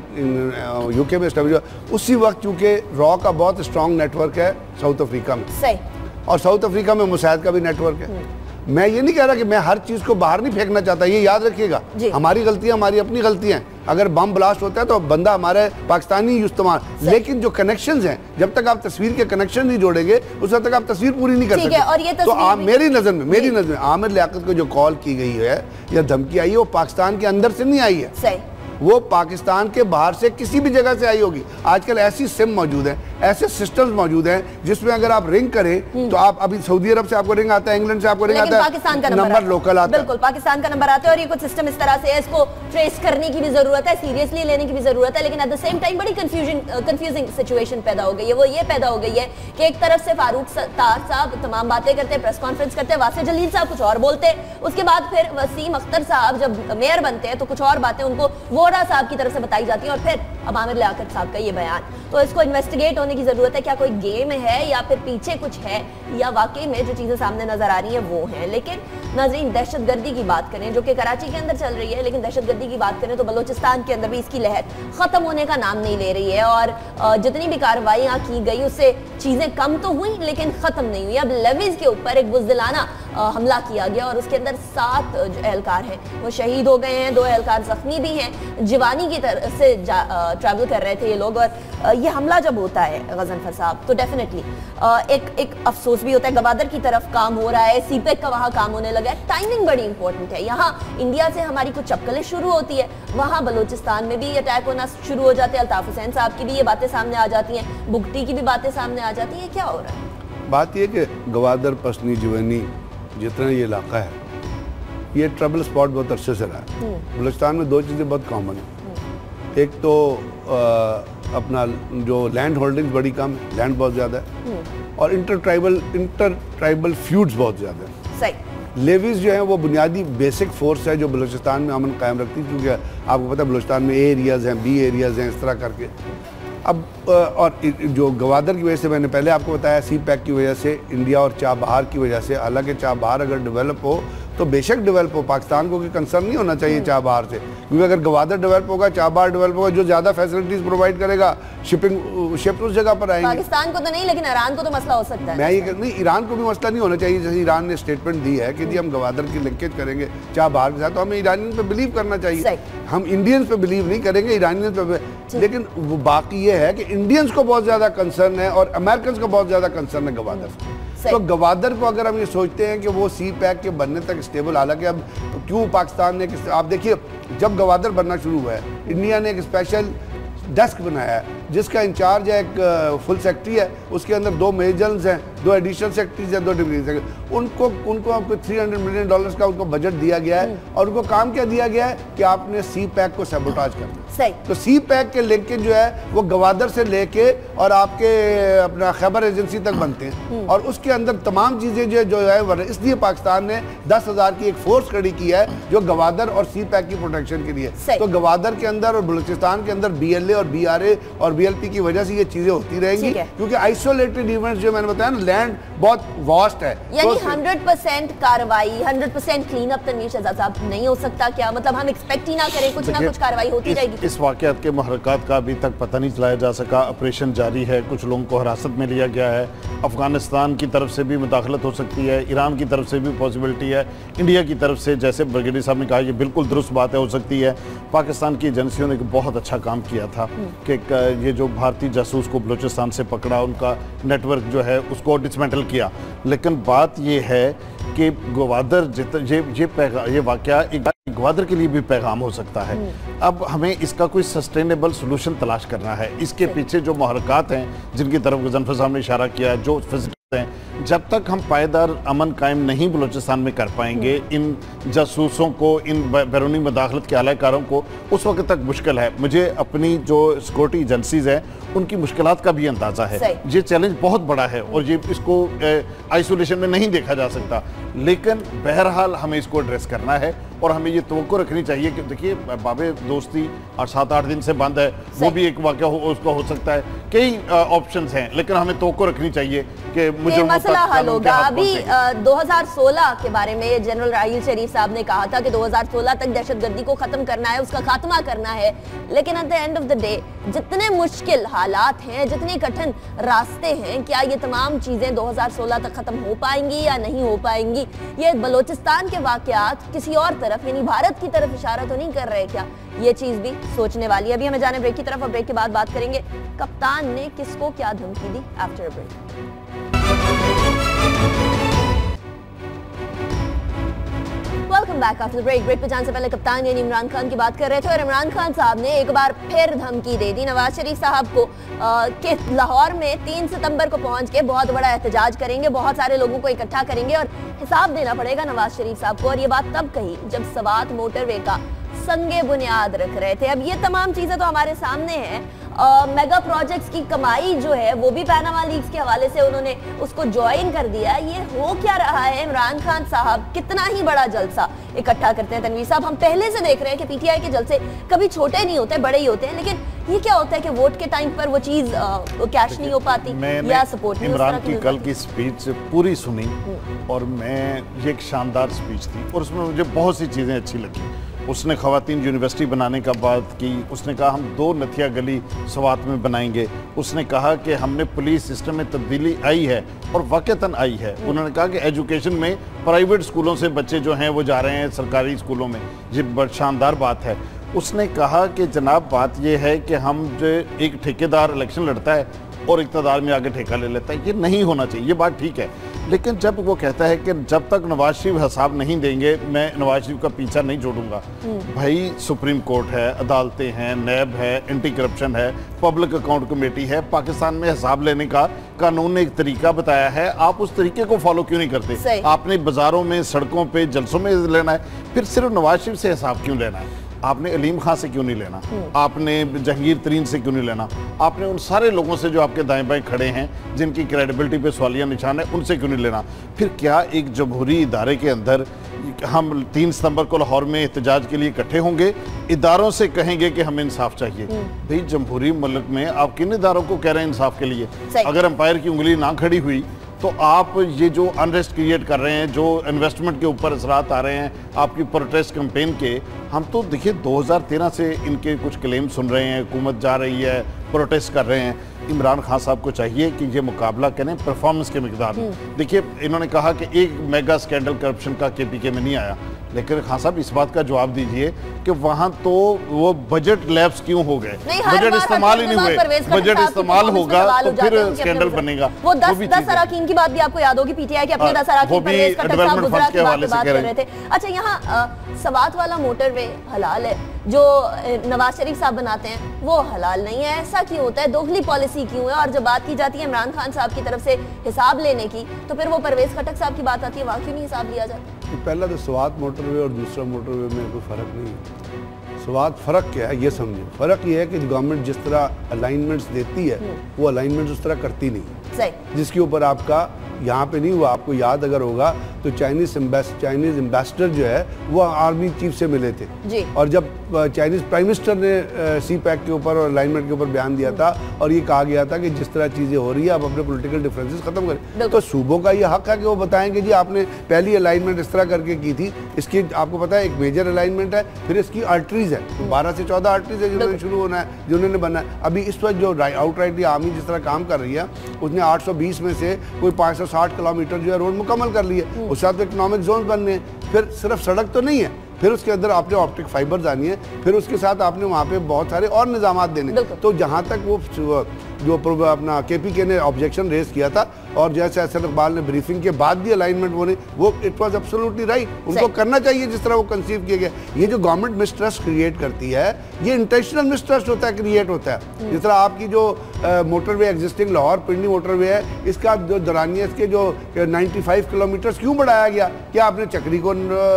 यूके में एस्टेब्लिश हुआ, उसी वक्त चूँकि रॉ का बहुत स्ट्रॉन्ग नेटवर्क है साउथ अफ्रीका में, सही, और साउथ अफ्रीका में मुसाइद का भी नेटवर्क है। मैं ये नहीं कह रहा कि मैं हर चीज को बाहर नहीं फेंकना चाहता, ये याद रखिएगा, हमारी गलतियां हमारी अपनी गलतियां हैं। अगर बम ब्लास्ट होता है तो बंदा हमारे पाकिस्तानी इस्तेमाल, लेकिन जो कनेक्शंस हैं, जब तक आप तस्वीर के कनेक्शन नहीं जोड़ेंगे उस वक्त तक आप तस्वीर पूरी नहीं कर सकते। और ये तो आप मेरी नजर में मेरी नजर में आमिर लियाकत को जो कॉल की गई है या धमकी आई है, वो पाकिस्तान के अंदर से नहीं आई है, वो पाकिस्तान के बाहर से किसी भी जगह से आई होगी। आजकल ऐसी सिम मौजूद है, ऐसे सिस्टम्स मौजूद हैं जिसमें अगर आप रिंग करें तो आप अभी सऊदी अरब से आपको रिंग आता है, इंग्लैंड से आपको रिंग आता है, पाकिस्तान का नंबर लोकल आता है, बिल्कुल पाकिस्तान का नंबर आता है। और ये कुछ सिस्टम इस तरह से है, इसको ट्रेस करने की भी जरूरत है, सीरियसली लेने की भी जरूरत है, लेकिन एट द सेम टाइम बड़ी कंफ्यूजन कंफ्यूजिंग सिचुएशन पैदा हो गई है। वो ये पैदा हो गई है कि एक तरफ से फारूक सत्तार साहब तमाम बातें करते हैं, प्रेस कॉन्फ्रेंस करते हैं, वासिफ जलील साहब कुछ और बोलते हैं, उसके बाद फिर वसीम अख्तर साहब जब मेयर बनते हैं तो कुछ और बातें उनको वोरा साहब की तरफ से बताई जाती है, और फिर अब आमिर लियाकत साहब का ये बयान। तो इसको इन्वेस्टिगेट होने की जरूरत है, क्या कोई गेम है या फिर पीछे कुछ है, या वाकई में जो चीजें सामने नजर आ रही हैं वो हैं। लेकिन नाज़रीन, दहशतगर्दी की बात करें जो कि कराची के अंदर चल रही है, लेकिन दहशतगर्दी की बात करें तो बलोचिस्तान के अंदर भी इसकी लहर खत्म होने का नाम नहीं ले रही है, और जितनी भी कार्रवाइयाँ की गई उससे चीजें कम तो हुई लेकिन खत्म नहीं हुई। अब लेवीज के ऊपर एक बुज़दिलाना हमला किया गया और उसके अंदर सात जो एहलकार हैं वो शहीद हो गए हैं, दो एहलकार जख्मी भी हैं, जिवानी की तरफ से ट्रैवल कर रहे थे ये लोग। और ये हमला जब होता है गजनफर साहब तो डेफिनेटली एक एक अफसोस भी होता है, गवादर की तरफ काम हो रहा है, सीपेक का वहाँ काम होने लगा है, टाइमिंग बड़ी इंपॉर्टेंट है। यहाँ इंडिया से हमारी कुछ चपकलें शुरू होती है, वहाँ बलोचिस्तान में भी अटैक होना शुरू हो जाते हैं, अल्ताफ हुसैन साहब की भी ये बातें सामने आ जाती हैं, बुगटी की भी बातें सामने आ जाती हैं। क्या हो रहा है? बात यह कि गवादर, पसनी, जिवानी जितना ये इलाका है, ये ट्रबल स्पॉट बहुत अरसे से रहा है। बलूचिस्तान में दो चीज़ें बहुत कॉमन हैं। एक तो आ, अपना जो लैंड होल्डिंग बड़ी कम है, लैंड बहुत ज़्यादा है, और inter tribal inter tribal feuds बहुत ज़्यादा है। सही। लेवीज जो है वो बुनियादी बेसिक फोर्स है जो बलूचिस्तान में अमन कायम रखती है, क्योंकि आपको पता है बलूचिस्तान में ए एरियाज़ हैं, बी एरियाज़ हैं, इस तरह करके। अब और जो गवादर की वजह से, मैंने पहले आपको बताया, सी पैक की वजह से, इंडिया और चाबहार की वजह से, हालांकि चाबहार अगर डेवलप हो तो बेशक डेवलप हो, पाकिस्तान को कोई कंसर्न नहीं होना चाहिए चाबहार से, क्योंकि अगर गवादर डेवलप होगा, चाबहार डेवलप होगा, जो ज़्यादा फैसिलिटीज़ प्रोवाइड करेगा, शिपिंग शिप उस जगह पर आएंगे। पाकिस्तान को तो नहीं, लेकिन ईरान को तो मसला हो सकता है। मैं ये नहीं, ईरान को भी मसला नहीं होना चाहिए। जैसे ईरान ने स्टेटमेंट दी है कि जी हम गवादर की लिंकेज करेंगे चाबहार के साथ, तो हमें ईरानियन पे बिलीव करना चाहिए। हम इंडियंस पे बिलीव नहीं करेंगे, ईरानियंस पे। लेकिन वो बाकी ये है कि इंडियंस को बहुत ज़्यादा कंसर्न है और अमेरिकन को बहुत ज़्यादा कंसर्न है गवादर से। तो गवादर को अगर हम ये सोचते हैं कि वो सी पैक के बनने तक स्टेबल, हालांकि अब क्यों पाकिस्तान ने, आप देखिए जब गवादर बनना शुरू हुआ है, इंडिया ने एक स्पेशल डेस्क बनाया है जिसका इंचार्ज है एक फुल सेक्रेटरी है, उसके अंदर दो मेजर्स हैं, दो एडिशनल सेक्रेटरीज हैं, दो डिप्टी सेक्रेटरी। उनको उनको आपको तीन सौ मिलियन डॉलर्स का उनको बजट दिया गया है, और उनको काम क्या दिया गया है कि आपने सी पैक को सैबोटाज करना। सही। तो सी पैक के लिंकेज जो है वो गवादर से लेके और आपके अपना खैबर एजेंसी तक बनते हैं, और उसके अंदर तमाम चीज़ें जो जो है, इसलिए पाकिस्तान ने दस हज़ार की एक फोर्स खड़ी की है जो गवादर और सी पैक की प्रोटेक्शन के लिए। तो गवादर के अंदर और बलूचिस्तान के अंदर बी एल ए और बी आर ए और बी एल पी की वजह से ये चीज़ें होती रहेंगी, क्योंकि आइसोलेटेड इवेंट्स जो मैंने बताया ना, लैंड बहुत वास्ट है। यानी हंड्रेड परसेंट कार्रवाई, hundred percent clean up Tanveer Shahzad साहब नहीं हो सकता क्या? मतलब हम एक्सपेक्ट ही ना करें, कुछ ना कुछ कार्रवाई होती रहेगी। इस वाक़यात के महरक़ात का अभी तक पता नहीं चलाया जा सका। ऑपरेशन जारी है, कुछ लोगों को हिरासत में लिया गया है। अफगानिस्तान की तरफ से भी मुदाखलत हो सकती है, ईरान की तरफ से भी पॉसिबिलिटी है, इंडिया की तरफ से, जैसे ब्रिगेडियर साहब ने कहा, ये बिल्कुल दुरुस्त बात है, हो सकती है। पाकिस्तान की एजेंसियों ने बहुत अच्छा काम किया था कि ये जो भारतीय जासूस को बलूचिस्तान से पकड़ा, उनका नेटवर्क जो है उसको डिसमेंटल किया। लेकिन बात ये है कि गवादर जित ये ये ये वाक़या एक गवादर के लिए भी पैगाम हो सकता है। अब हमें इसका कोई सस्टेनेबल सोल्यूशन तलाश करना है। इसके पीछे जो महरक़ात हैं जिनकी तरफ गज़नफ़र साहब ने इशारा किया, जो हैं, जब तक हम पायदार अमन कायम नहीं बलूचिस्तान में कर पाएंगे, इन जासूसों को, इन बैरूनी मुदाखलत के आलाकारों को, उस वक्त तक मुश्किल है। मुझे अपनी जो सिक्योरिटी एजेंसीज हैं उनकी मुश्किलात का भी अंदाज़ा है। ये चैलेंज बहुत बड़ा है और ये इसको आइसोलेशन में नहीं देखा जा सकता, लेकिन बहरहाल हमें इसको एड्रेस करना है और हमें ये तवक्को रखनी चाहिए कि देखिए बाबे दोस्ती और सात आठ दिन से बंद है, वो भी एक वाक़या हो, उसका हो सकता है। कई ऑप्शंस हैं, लेकिन हमें तवक्को रखनी चाहिए कि मुझे मसला हल होगा। अभी दो हज़ार सोलह के बारे में जनरल राहील शरीफ साहब ने कहा था कि दो हज़ार सोलह तक दहशतगर्दी को खत्म करना है, उसका खात्मा करना है, लेकिन at the end of the day जितने मुश्किल हालात हैं, जितने कठिन रास्ते हैं, क्या ये तमाम चीजें दो हज़ार सोलह तक खत्म हो पाएंगी या नहीं हो पाएंगी? ये बलूचिस्तान के वाकयात किसी और तरफ यानी भारत की तरफ इशारा तो नहीं कर रहे क्या? ये चीज भी सोचने वाली है। अभी हमें जाने ब्रेक की तरफ और ब्रेक के बाद बात करेंगे कप्तान ने किसको क्या धमकी दी। After break. Welcome back after break. Break पे जाने से पहले कप्तान यानी इमरान खान की बात कर रहे थे और इमरान खान साहब ने एक बार फिर धमकी दे दी नवाज शरीफ साहब को आ, कि लाहौर में तीन सितंबर को पहुंच के बहुत बड़ा एहतजाज करेंगे, बहुत सारे लोगों को इकट्ठा करेंगे और हिसाब देना पड़ेगा नवाज शरीफ साहब को। और ये बात तब कही जब सवात मोटरवे का संगे बुनियाद रख रहे थे। अब ये तमाम चीजें तो हमारे सामने हैं। मेगा प्रोजेक्ट्स की कमाई जो है वो भी पैनामा लीक्स के हवाले से उन्होंने उसको ज्वाइन कर दिया। ये हो क्या रहा है? इमरान खान साहब कितना ही बड़ा जलसा इकट्ठा करते हैं। तनवीर साहब, हम पहले से देख रहे हैं कि पीटीआई के जलसे कभी छोटे नहीं होते, बड़े ही होते हैं, लेकिन ये क्या होता है कि वोट के टाइम पर वो चीज कैश नहीं हो पाती या सपोर्ट नहीं। इमरान की कल की स्पीच पूरी सुनी और मैं, ये एक शानदार स्पीच थी और उसमें मुझे बहुत सी चीज़ें अच्छी लगी। उसने ख़वातीन यूनिवर्सिटी बनाने का बात की, उसने कहा हम दो नथिया गली सवात में बनाएंगे, उसने कहा कि हमने पुलिस सिस्टम में तब्दीली आई है और वाक़तन आई है। उन्होंने कहा कि एजुकेशन में प्राइवेट स्कूलों से बच्चे जो हैं वो जा रहे हैं सरकारी स्कूलों में, ये बड़ी शानदार बात है। उसने कहा कि जनाब बात यह है कि हम जो एक ठेकेदार इलेक्शन लड़ता है और इक़्तिदार में आके ठेका ले लेता है। ये नहीं होना चाहिए, ये बात ठीक है। लेकिन जब वो कहता है कि जब तक नवाज शरीफ हिसाब नहीं देंगे मैं नवाज शरीफ का पीछा नहीं छोड़ूंगा, भाई सुप्रीम कोर्ट है, अदालतें हैं, नैब है, एंटी करप्शन है, पब्लिक अकाउंट कमेटी है, पाकिस्तान में हिसाब लेने का कानून ने एक तरीका बताया है, आप उस तरीके को फॉलो क्यों नहीं करते? आपने बाजारों में, सड़कों पे, जलसों में लेना है, फिर सिर्फ नवाज शरीफ से हिसाब क्यों लेना है? आपने अलीम खान से क्यों नहीं लेना? आपने जहांगीर तरीन से क्यों नहीं लेना? आपने उन सारे लोगों से जो आपके दाएं बाएं खड़े हैं, जिनकी क्रेडिबिलिटी पे सवालिया निशान है, उनसे क्यों नहीं लेना? फिर क्या एक जमहूरी इदारे के अंदर हम तीन सितंबर को लाहौर में एहतजाज के लिए इकट्ठे होंगे, इदारों से कहेंगे कि हमें इंसाफ चाहिए? भाई जमहूरी मुल्क में आप किन इदारों को कह रहे हैं इंसाफ के लिए? अगर अंपायर की उंगली ना खड़ी हुई तो आप ये जो अनरेस्ट क्रिएट कर रहे हैं, जो इन्वेस्टमेंट के ऊपर असरात आ रहे हैं आपकी प्रोटेस्ट कैंपेन के, हम तो देखिए दो हज़ार तेरह से इनके कुछ क्लेम सुन रहे हैं, हुकूमत जा रही है, प्रोटेस्ट कर रहे हैं। इमरान खान साहब को चाहिए कि ये मुकाबला करें परफॉर्मेंस के मिकदार में। देखिए इन्होंने कहा कि एक मेगा स्कैंडल करप्शन का के पी के में नहीं आया, लेकिन खान साहब इस बात का जवाब दीजिए कि वहां तो वो बजट लैप्स क्यों हो गए? बजट इस्तेमाल ही नहीं हुए, बजट इस्तेमाल होगा तो फिर स्कैंडल बनेगा। वो दस दस अराकीन की बात भी आपको याद होगी, पीटीआई के अपने दस अराकीन परवेज खट्टर साहब गुजरात की बात कर रहे थे। अच्छा, यहाँ सवात वाला मोटरवे हलाल है, जो नवाज शरीफ साहब बनाते हैं वो हलाल नहीं है, ऐसा क्यों होता है? दोगली पॉलिसी क्यों है? और जब बात की जाती है इमरान खान साहब की तरफ से हिसाब लेने की, तो फिर वो परवेज खट्टर साहब की बात आती है, वहाँ क्यों नहीं हिसाब लिया जाता? पहला तो सवात मोटरवे और दूसरा मोटरवे में कोई फ़र्क नहीं है। सवात फ़र्क क्या है ये समझे। फ़र्क ये है कि गवर्नमेंट जिस तरह अलाइनमेंट्स देती है वो अलाइनमेंट्स उस तरह करती नहीं है, जिसके ऊपर आपका यहाँ पे नहीं हुआ। आपको याद अगर होगा तो चाइनीज चाइनीज एम्बेसडर जो है वो आर्मी चीफ से मिले थे जी। और जब चाइनीज प्राइम मिनिस्टर ने सी पैक के ऊपर और अलाइनमेंट के ऊपर बयान दिया था और ये कहा गया था कि जिस तरह चीज़ें हो रही है आप अपने पॉलिटिकल डिफरेंसेस खत्म करें, तो सूबों का ये हक है कि वो बताएंगे जी आपने पहली अलाइनमेंट इस तरह करके की थी, इसकी आपको पता है एक मेजर अलाइनमेंट है, फिर इसकी आर्टरीज है, बारह से चौदह आर्टरीज है जिन्होंने शुरू होना है, जिन्होंने बनना है। अभी इस वक्त जो आउट राइट आर्मी जिस तरह काम कर रही है उसने आठ सौ बीस में से कोई पाँच सौ साठ किलोमीटर जो है रोड मुकम्मल कर ली है, उसके साथ इकोनॉमिक जोन बनने हैं, फिर सिर्फ सड़क तो नहीं है, फिर उसके अंदर आपने ऑप्टिक फाइबर्स आनी है, फिर उसके साथ आपने वहाँ पे बहुत सारे और निजामात देने। तो जहाँ तक वो जो अपना के पी के ने ऑब्जेक्शन रेज किया था और जैसे असद इकबाल ने ब्रीफिंग के बाद भी अलाइनमेंट वो नहीं, वो इट वाज एब्सोल्युटली राइट, उनको करना चाहिए जिस तरह वो कंसीव किया गया। ये जो गवर्नमेंट मिसट्रस्ट क्रिएट करती है ये इंटेंशनल मिसट्रस्ट होता है, क्रिएट होता है। जिस तरह आपकी जो motorway existing Lahore Pindi motorway है, इसका जो दरानिया इसके जो पचानवे किलोमीटर क्यों बढ़ाया गया? क्या आपने चक्री को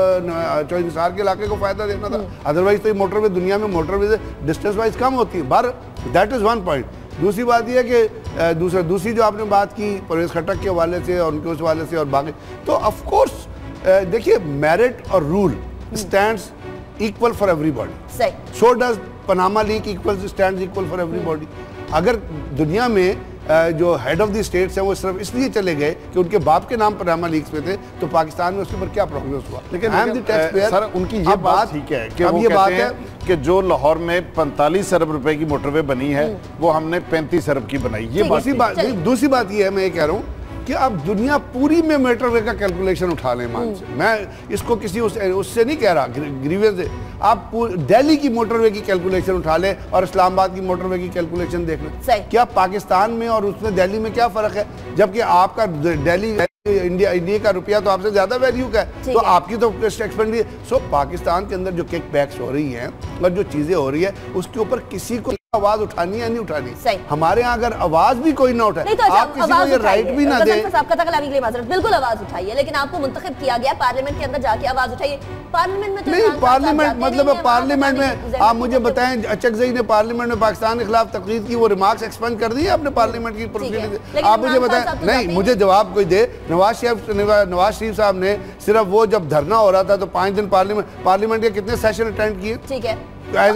चौनिसार के इलाके को फायदा देना था? अदरवाइज तो ये मोटरवे दुनिया में मोटरवे से डिस्टेंस वाइज कम होती है बार, दैट इज वन पॉइंट। दूसरी बात यह है कि दूसरा दूसरी जो आपने बात की परवेज खट्टर के हवाले से और उनके उस हवाले से और बाकी, तो ऑफ कोर्स देखिए मेरिट और rule stands equal for everybody, so does Panama leak equal stands equal for everybody. अगर दुनिया में जो हेड ऑफ द स्टेट्स हैं वो सिर्फ इसलिए चले गए कि उनके बाप के नाम पनामा लीक्स में थे, तो पाकिस्तान में उसके ऊपर क्या प्रोग्रेस हुआ? लेकिन I am the tax payer, sir उनकी ये बात ठीक है कि वो ये बात है कि जो लाहौर में पैंतालीस अरब रुपए की मोटरवे बनी है वो हमने पैंतीस अरब की बनाई। ये दूसरी बात दूसरी बात ये है, मैं ये कह रहा हूँ कि आप दुनिया पूरी में मोटरवे का कैलकुलेशन उठा लें मान से, मैं इसको किसी उस, उससे नहीं कह रहा ग्रीवेंस से, आप दिल्ली की मोटरवे की कैलकुलेशन उठा लें और इस्लामाबाद की मोटरवे की कैलकुलेशन देख लें, क्या पाकिस्तान में और उसमें दिल्ली में क्या फ़र्क है? जबकि आपका दिल्ली इंडिया इंडिया का रुपया तो आपसे ज्यादा वैल्यू का है, तो आपकी तो एक्सपेंडिचर। सो पाकिस्तान के अंदर जो किक बैक्स हो रही हैं और जो चीजें हो रही है उसके ऊपर किसी को आवाज उठानी है नहीं उठानी। हमारे यहाँ अगर आवाज भी कोई ना उठाए, तो आप किसी को ये राइट भी ना दे, बिल्कुल आवाज उठाइए, लेकिन आपको मुंतखब किया गया पार्लियामेंट के अंदर जाके आवाज उठाइए। पार्लियामेंट में तो नहीं, पार्लियामेंट मतलब पार्लियामेंट में आप मुझे बताएं अचकजई ने पार्लियामेंट में पाकिस्तान के खिलाफ तकरीर की, वो रिमार्क्स एक्सपेंड कर दिए आपने पार्लियामेंट की प्रोसीडिंग? आप मुझे बताएं, नहीं मुझे जवाब कोई दे। नवाज शरीफ नवाज शरीफ साहब ने सिर्फ वो जब धरना हो रहा था तो पांच दिन पार्लियामेंट पार्लियामेंट के कितने सेशन अटेंड किए? ठीक है,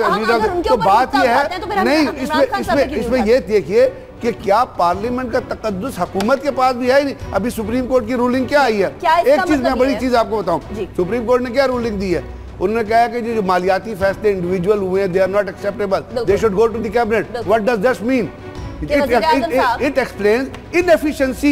तो बात यह है नहीं, इसमें इसमें इसमें ये देखिए कि क्या पार्लियामेंट का तकद्दुस हुकूमत के पास भी है ही नहीं। अभी सुप्रीम कोर्ट की रूलिंग क्या आई है? एक चीज मैं बड़ी चीज आपको बताऊं, सुप्रीम कोर्ट ने क्या रूलिंग दी है? उन्होंने कहा कि जो मालियाती फैसले इंडिविजुअल हुए they are not acceptable, they should go to the cabinet. What does this mean? It explains inefficiency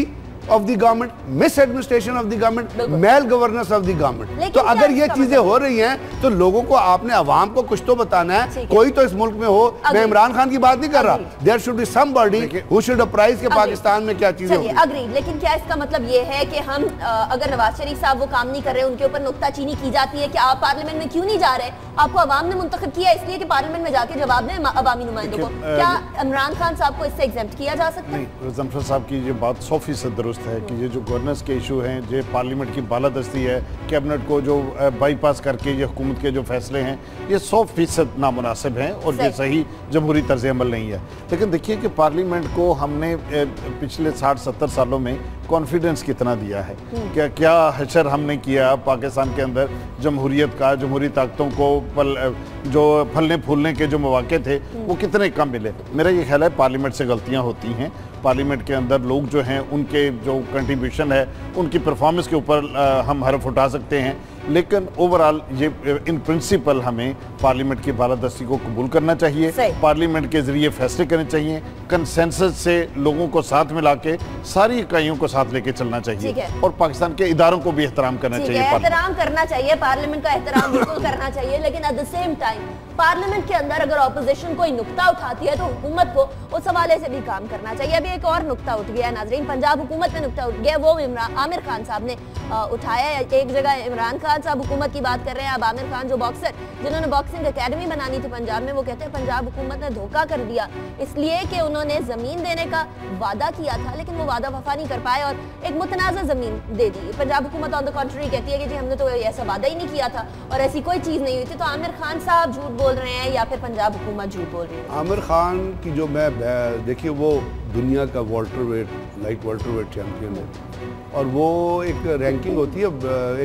of the government, mis administration of the government, mal governance of the government. तो अगर ये चीजें हो रही हैं तो लोगों को, आपने अवाम को कुछ तो बताना है। कोई तो इस मुल्क में हो, मैं इमरान खान की बात नहीं कर रहा, there should be somebody who should apprise के पाकिस्तान में क्या चीजें होंगी। अग्री, लेकिन क्या इसका मतलब ये है कि हम अगर नवाज शरीफ साहब वो काम नहीं कर रहे, उनके ऊपर नुक्ताचीनी की जाती है कि आप पार्लियामेंट में क्यों नहीं जा रहे? आपको अवाम ने मुंतखब किया इसलिए कि पार्लियामेंट में जाके जवाब दें अवामी नुमाइंदों को। क्या इमरान खान साहब को इससे एग्जेम्प्ट किया जा सकता है? नहीं, ज़फ़र साहब की ये बात सौ फीसद दुरुस्त है कि ये जो गवर्नेंस के इशू हैं, जो पार्लियामेंट की बालादस्ती है, कैबिनेट को जो बाईपास करके ये हुकूमत के जो फैसले हैं, ये सौ फीसद नामुनासिब हैं और ये सही जमहूरी तर्ज अमल नहीं है। लेकिन देखिए कि पार्लियामेंट को हमने पिछले साठ सत्तर सालों में कॉन्फिडेंस कितना दिया है, क्या क्या हशर हमने किया पाकिस्तान के अंदर जमहूरियत का, जमहूरी ताकतों को पल, जो फलने फूलने के जो मौके थे वो कितने कम मिले। मेरा ये ख्याल है पार्लियामेंट से गलतियां होती हैं, पार्लियामेंट के अंदर लोग जो हैं उनके जो कंट्रीब्यूशन है उनकी परफॉर्मेंस के ऊपर हम हरफ उठा सकते हैं, लेकिन ओवरऑल ये इन प्रिंसिपल हमें पार्लियामेंट की बालादस्ती को कबूल करना चाहिए, पार्लियामेंट के जरिए फैसले करने चाहिए, कंसेंसस से लोगों को साथ मिला के सारी इकाइयों को साथ लेके चलना चाहिए और पाकिस्तान के इदारों को भी एहतराम करना चाहिए। एहतराम करना चाहिए, पार्लियामेंट का एहतराम बिल्कुल करना चाहिए, लेकिन at the same time parliament के अंदर अगर ऑपोजिशन कोई नुक्ता उठाती है तो हुकूमत को उस हवाले से भी काम करना चाहिए। अभी एक और नुक्ता उठ गया नाजरीन, पंजाब हुकूमत में नुक्ता उठ गया, वो आमिर खान साहब ने उठाया है। एक जगह इमरान खान साहब हुकूमत की बात कर रहे हैं, अब आमिर खान जो बॉक्सर जिन्होंने बॉक्सिंग एकेडमी बनानी थी पंजाब में, वो कहते हैं पंजाब हुकूमत ने धोखा कर दिया इसलिए कि उन्होंने जमीन देने का वादा किया था लेकिन वो वादा वफा नहीं कर पाए और एक मुतनाज़ा जमीन दे दी। पंजाब हुकूमत ऑन द कॉन्ट्री कहती है कि जी हमने तो ऐसा वादा ही नहीं किया था और ऐसी कोई चीज़ नहीं हुई थी। तो आमिर खान साहब झूठ बोल रहे हैं या फिर पंजाब हुकूमत झूठ बोल रही है? आमिर खान की जो मैं देखिए वो दुनिया का welterweight light welterweight champion है और वो एक रैंकिंग होती है,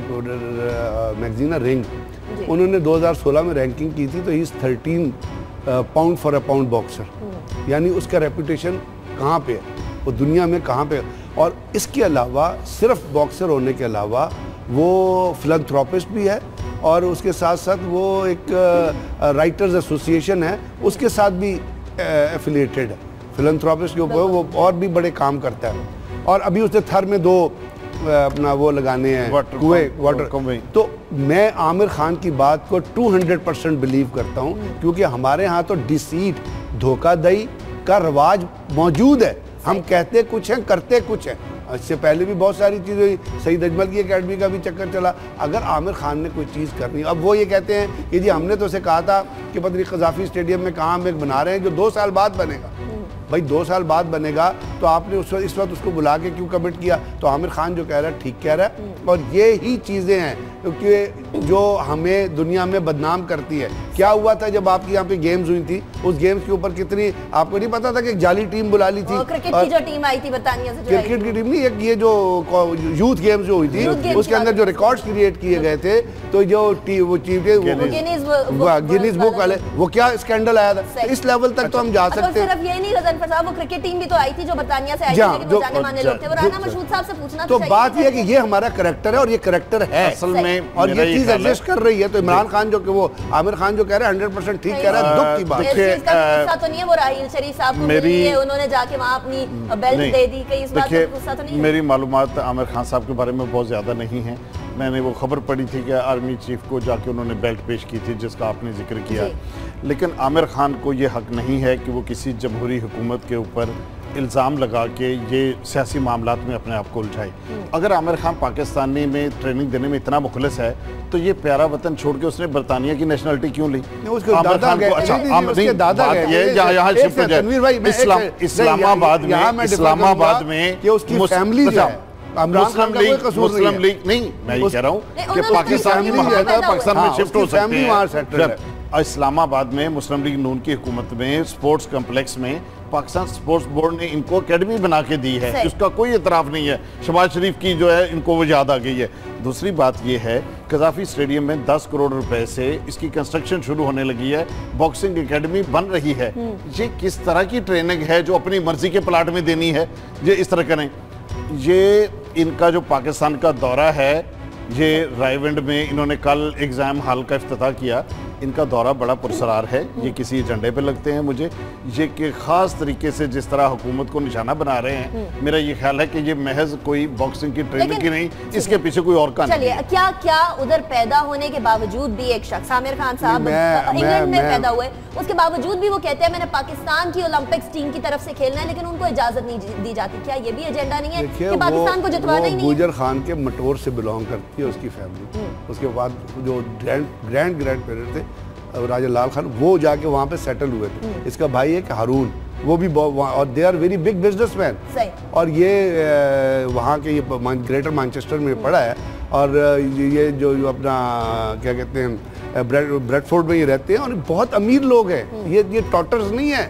एक मैगजीन रिंग, उन्होंने दो हज़ार सोलह में रैंकिंग की थी तो ही thirteen pound for a pound boxer, यानी उसका रेपुटेशन कहाँ पे है, वो दुनिया में कहाँ पे है। और इसके अलावा सिर्फ बॉक्सर होने के अलावा वो फिलैंथ्रोपिस्ट भी है और उसके साथ साथ वो एक राइटर्स एसोसिएशन है उसके साथ भी एफिलिएटेड है, फिलैंथ्रोपिस्ट के ऊपर वो और भी बड़े काम करता है। और अभी उसने थर में दो अपना वो लगाने हैं कुएं वाटर। तो मैं आमिर खान की बात को टू हंड्रेड परसेंट बिलीव करता हूँ क्योंकि हमारे यहाँ तो डिसीट धोखाधड़ी का रवाज मौजूद है, हम कहते कुछ हैं करते कुछ हैं। इससे पहले भी बहुत सारी चीज़ें हुई, सईद अजमल की एकेडमी का भी चक्कर चला। अगर आमिर खान ने कोई चीज़ करनी, अब वो ये कहते हैं कि जी हमने तो उसे कहा था कि पता नहीं कज़ाफ़ी स्टेडियम में कहाँ हम एक बना रहे हैं जो दो साल बाद बनेगा। भाई दो साल बाद बनेगा तो आपने उस वक्त इस वक्त उसको बुला के क्यों कमिट किया? तो आमिर खान जो कह रहा है ठीक कह रहा है और ये ही चीज़ें हैं क्योंकि जो हमें दुनिया में बदनाम करती है। क्या हुआ था जब आपकी यहाँ पे गेम्स हुई थी, उस गेम्स के ऊपर कितनी आपको नहीं पता था कि एक जाली टीम बुला ली थी, क्रिकेट की जो टीम आई थी बर्तानिया से, क्रिकेट की टीम नहीं, एक ये जो यूथ गेम्स जो हुई थी उसके अंदर जो रिकॉर्ड्स क्रिएट किए गए थे, तो जो वो चीफ गिनीज बुक वाले वो क्या स्कैंडल आया था, इस लेवल तक तो हम जा सकते हैं। सिर्फ यही नहीं गजनफर साहब, वो क्रिकेट टीम भी तो आई थी जो बर्तानिया से आई थी, लेकिन वो जाने माने लोग थे। वो राना मशहूद साहब से पूछना तो बात ये है कि ये हमारा करैक्टर है और ये करैक्टर है असल में और ये चीज एग्जिस्ट कर रही है। तो इमरान खान जो कि वो आमिर खान जो कह रहे हैं हंड्रेड परसेंट ठीक कह रहा है, दुख की बात है। तो नहीं है वो राहील शरीफ साहब को मिली है, उन्होंने जाके वहां अपनी बेल्ट दे दी, कहीं इस बात का गुस्सा तो नहीं है? मेरी मालूमात आमिर खान साहब के बारे में बहुत ज़्यादा नहीं है। मैंने वो खबर पढ़ी थी कि आर्मी चीफ को जाके उन्होंने बेल्ट पेश की थी जिसका आपने जिक्र किया, लेकिन आमिर खान को ये हक नहीं है कि वो किसी जमहूरी हुकूमत के ऊपर इल्ज़ाम लगा के ये सियासी मामलात में अपने आप को उलझाए। अगर आमिर खान पाकिस्तानी में ट्रेनिंग देने में इतना मुखलिस है तो ये प्यारा वतन छोड़ के उसने बर्तानिया की नेशनलिटी क्यों ली? आमिर खान को अच्छा इस्लामाबाद में इस्लामाबाद में फैमिली मुस्लिम लीग मुस्लिम लीग नहीं, मैं ये कह रहा हूँ कि पाकिस्तान पाकिस्तान में शिफ्ट हो सकते हैं। इस्लामाबाद में मुस्लिम लीग नून की हुकूमत में स्पोर्ट्स कम्प्लेक्स में पाकिस्तान स्पोर्ट्स बोर्ड ने इनको अकेडमी बना के दी है, इसका कोई इतराफ़ नहीं है। शहबाज शरीफ की जो है इनको वो याद आ गई है। दूसरी बात ये है कज़ाफ़ी स्टेडियम में दस करोड़ रुपए से इसकी कंस्ट्रक्शन शुरू होने लगी है, बॉक्सिंग एकेडमी बन रही है। ये किस तरह की ट्रेनिंग है जो अपनी मर्जी के प्लाट में देनी है? ये इस तरह करें। ये इनका जो पाकिस्तान का दौरा है, ये रायविंड में इन्होंने कल एग्ज़ाम हॉल का इफ्तिताह किया। इनका दौरा बड़ा पुरसरार है। ये किसी एजेंडे पे लगते हैं मुझे, ये कि ख़ास तरीके से जिस तरह हुकूमत को निशाना बना रहे हैं, मेरा ये ख्याल है कि ये महज कोई बॉक्सिंग की ट्रेनिंग की नहीं, इसके पीछे कोई और कहानी चलिए, क्या क्या उधर पैदा होने के बावजूद भी एक शख्स आमिर खान साहब इंग्लैंड में पैदा हुए, उसके बावजूद भी वो कहते हैं मैंने पाकिस्तान की ओलंपिक्स टीम की तरफ से खेलना है, लेकिन उनको इजाजत नहीं दी जाती। क्या ये भी एजेंडा नहीं है कि पाकिस्तान को जितवाना ही नहीं है? गुजर खान के मटोर से बिलोंग करती है उसकी फैमिली। उसके बाद जो ग्रैंड ग्रैंड ग्रैंड पेरेंट थे राजा लाल खान, वो जाके वहाँ पे सेटल हुए थे। इसका भाई है कि हारून, वो भी और they are very big businessman, और ये वहाँ के ये ग्रेटर मैनचेस्टर में पड़ा है, और ये जो अपना क्या कहते हैं ब्रेडफोर्ड में ये रहते हैं, और बहुत अमीर लोग हैं। ये ये टॉटर्स नहीं है,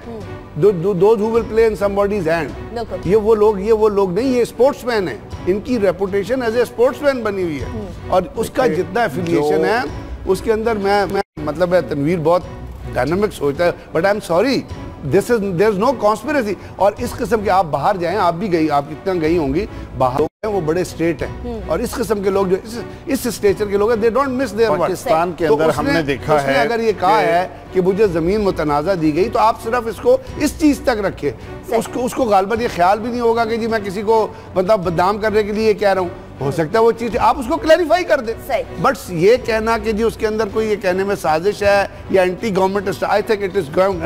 those who will play in somebody's hand. ये वो लोग ये वो लोग नहीं, ये स्पोर्ट्समैन है। इनकी रेपुटेशन एज ए स्पोर्ट्समैन बनी हुई है, और उसका जितना एफिलिएशन है उसके अंदर मैं, मैं मतलब है तनवीर बहुत डायनामिक सोचता है, but I am sorry, this is there is no conspiracy. और इस किस्म के आप बाहर जाएं, आप भी गई, आप कितना गई होंगी बाहर, वो बड़े स्टेट हैं, और इस किस्म के लोग जो इस, इस स्टेचर के लोग हैं, they don't miss their word. Pakistan के अंदर हमने देखा है, अगर ये कहा है कि मुझे जमीन मुतनाज़ा दी गई, तो आप सिर्फ इसको इस चीज तक रखे, उसको उसको गालबन ये ख्याल भी नहीं होगा कि जी मैं किसी को मतलब बदनाम करने के लिए कह रहा हूँ। हो सकता है वो चीज आप उसको क्लैरिफाई कर दे, बट ये कहना कि जी उसके अंदर कोई ये कहने में साजिश है या anti government, I think it is going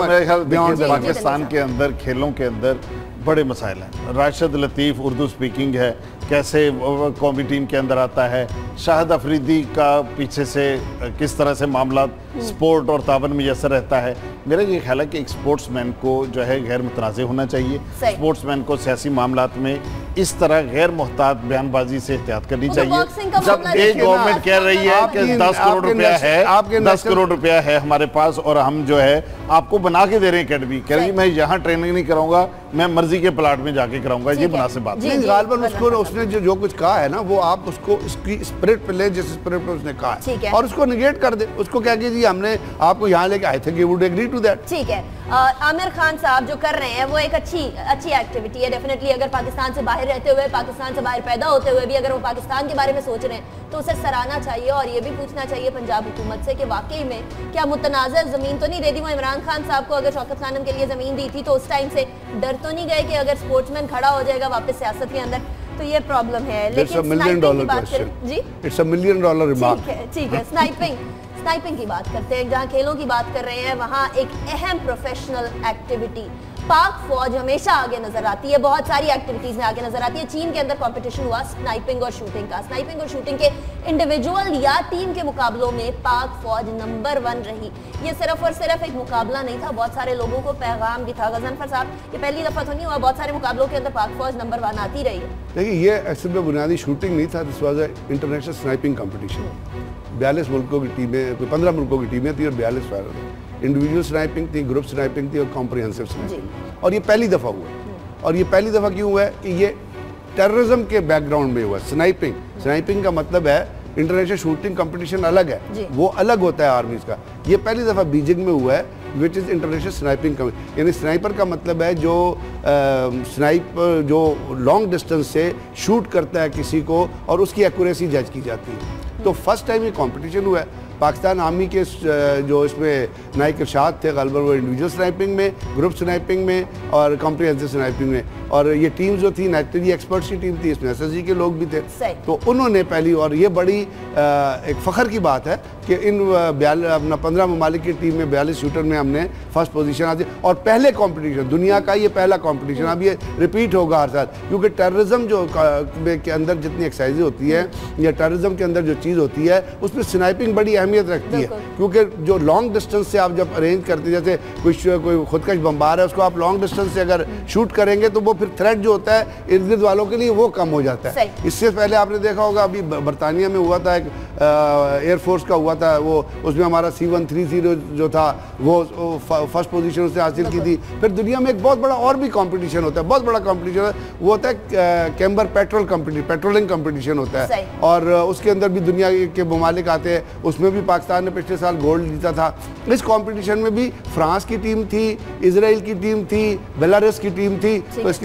going. Pakistan के अंदर खेलों के अंदर बड़े मसाइल हैं। राशिद लतीफ़ उर्दू स्पीकिंग है, कैसे कौमी टीम के अंदर आता है। शाहिद अफरीदी का पीछे से किस तरह से मामला स्पोर्ट और तावन में असर रहता है। मेरा ये ख्याल है कि एक स्पोर्ट्समैन को जो है गैर मुतनाज़े होना चाहिए। स्पोर्ट्समैन को सियासी मामलात में इस तरह गैर मुहतात बयानबाजी से एहतियात करनी चाहिए। जब एक गवर्नमेंट कह रही है कि दस करोड़ रुपया है, आपके दस करोड़ रुपया है हमारे पास, और हम जो है आपको बना के दे रहे हैं अकेडमी, कह रही मैं यहाँ ट्रेनिंग नहीं कराऊंगा, मैं मर्जी के प्लाट में जाके कराऊंगा, ये मुनासिब बात नहीं। गालबन उसको उसने जो जो कुछ कहा है ना, वो आप उसको इसकी स्पिरिट पे ले, जिस स्पिरिट पे उसने कहा है, और उसको निगेट कर दे। उसको क्या कीजिए, हमने आपको यहाँ लेके आए थे कि वुड एग्री टू दैट। ठीक है, आमिर खान साहब जो कर रहे हैं वो एक अच्छी अच्छी एक्टिविटी है डेफिनेटली। अगर पाकिस्तान से बाहर रहते हुए, पाकिस्तान से बाहर पैदा होते हुए भी अगर वो पाकिस्तान के बारे में सोच रहे हैं, तो उसे सराहना चाहिए। और ये भी पूछना चाहिए पंजाब हुकूमत से कि वाकई में क्या मुतनाज़ा ज़मीन तो नहीं दे दी? वो इमरान खान साहब को अगर शौकत खानम के लिए ज़मीन दी थी, तो उस टाइम से डर तो नहीं गए कि अगर स्पोर्ट्समैन खड़ा हो जाएगा वापस सियासत के अंदर, तो ये प्रॉब्लम है। लेकिन मिलियन डॉलर क्वेश्चन जी, it's a million dollar remark. ठीक है, ठीक है, स्नाइपिंग स्नाइपिंग की बात करते हैं। जहाँ खेलों की बात कर रहे हैं, वहाँ एक अहम प्रोफेशनल एक्टिविटी पाक फौज हमेशा आगे नजर आती है, बहुत सारी एक्टिविटीज में आगे नजर आती है। चीन के अंदर कंपटीशन हुआ स्नाइपिंग और शूटिंग का। स्नाइपिंग और शूटिंग के इंडिविजुअल या टीम के मुकाबलों में पाक फौज नंबर वन रही। ये सिर्फ और सिर्फ एक मुकाबला नहीं था, बहुत सारे लोगों को पैगाम भी था। गजनफर साहब, ये पहली दफा तो नहीं हुआ, बहुत सारे मुकाबलों के अंदर पाक फौज नंबर वन आती रही है। देखिए, ये असल में बुनियादी शूटिंग नहीं था, this was a international sniping competition. बयालीस मुल्कों की टीमें, कोई पंद्रह मुल्कों की टीमें थी और बयालीस फायर। इंडिविजुअल स्नाइपिंग थी, ग्रुप स्नाइपिंग थी और कॉम्प्रिहेंसिव स्नाइपिंग। और ये पहली दफ़ा हुआ। और ये पहली दफ़ा क्यों हुआ है कि ये टेररिज्म के बैकग्राउंड में हुआ। स्नाइपिंग स्नाइपिंग का मतलब है इंटरनेशनल शूटिंग कंपटीशन अलग है, वो अलग होता है आर्मीज का। ये पहली दफ़ा बीजिंग में हुआ है, विच इज़ इंटरनेशनल स्नाइपिंग। यानी स्नाइपर का मतलब है जो स्नाइप जो लॉन्ग डिस्टेंस से शूट करता है किसी को और उसकी एक्यूरेसी जज की जाती है। तो फर्स्ट टाइम ये कंपटीशन हुआ है। पाकिस्तान आर्मी के जो इसमें नाइक इरशाद थे गालिबन, वो इंडिविजुअल स्नाइपिंग में, ग्रुप स्नाइपिंग में और कॉम्प्रिहेंसिव स्नाइपिंग में। और ये टीम जो थी नेशनल एक्सपर्ट्स की टीम थी, इसमें एस एस जी के लोग भी थे। तो उन्होंने पहली, और ये बड़ी एक फ़ख्र की बात है कि इन बयाल अपना पंद्रह ममालिक की टीम में बयालीस शूटर में हमने फर्स्ट पोजीशन आती। और पहले कंपटीशन, दुनिया का ये पहला कंपटीशन, अब ये रिपीट होगा हर साल, क्योंकि टेररिज्म जो के अंदर जितनी एक्सरसाइजें होती है या टेररिज्म के अंदर जो चीज़ होती है, उसमें स्नाइपिंग बड़ी अहमियत रखती है। क्योंकि जो लॉन्ग डिस्टेंस से आप जब अरेंज करते, जैसे कुछ कोई खुदकश बम्बार है, उसको आप लॉन्ग डिस्टेंस से अगर शूट करेंगे तो वो फिर थ्रेट जो होता है इर्द गिर्द वालों के लिए वो कम हो जाता है। इससे पहले आपने देखा होगा, अभी बरतानिया में हुआ था, एक एयरफोर्स का हुआ था, वो उसमें हमारा सी वन थ्री जीरो जो था वो फर्स्ट पोजीशन उसने हासिल की थी। फिर दुनिया में एक बहुत बड़ा और भी कंपटीशन होता है, बहुत बड़ा कंपटीशन है, वो होता है Cambrian patrol competition, patrolling competition होता है। और उसके अंदर भी दुनिया के ममालिक आते हैं, उसमें भी पाकिस्तान ने पिछले साल गोल्ड जीता था। इस कंपटीशन में भी फ्रांस की टीम थी, इजराइल की टीम थी, बेलारूस की टीम थी। तो इसके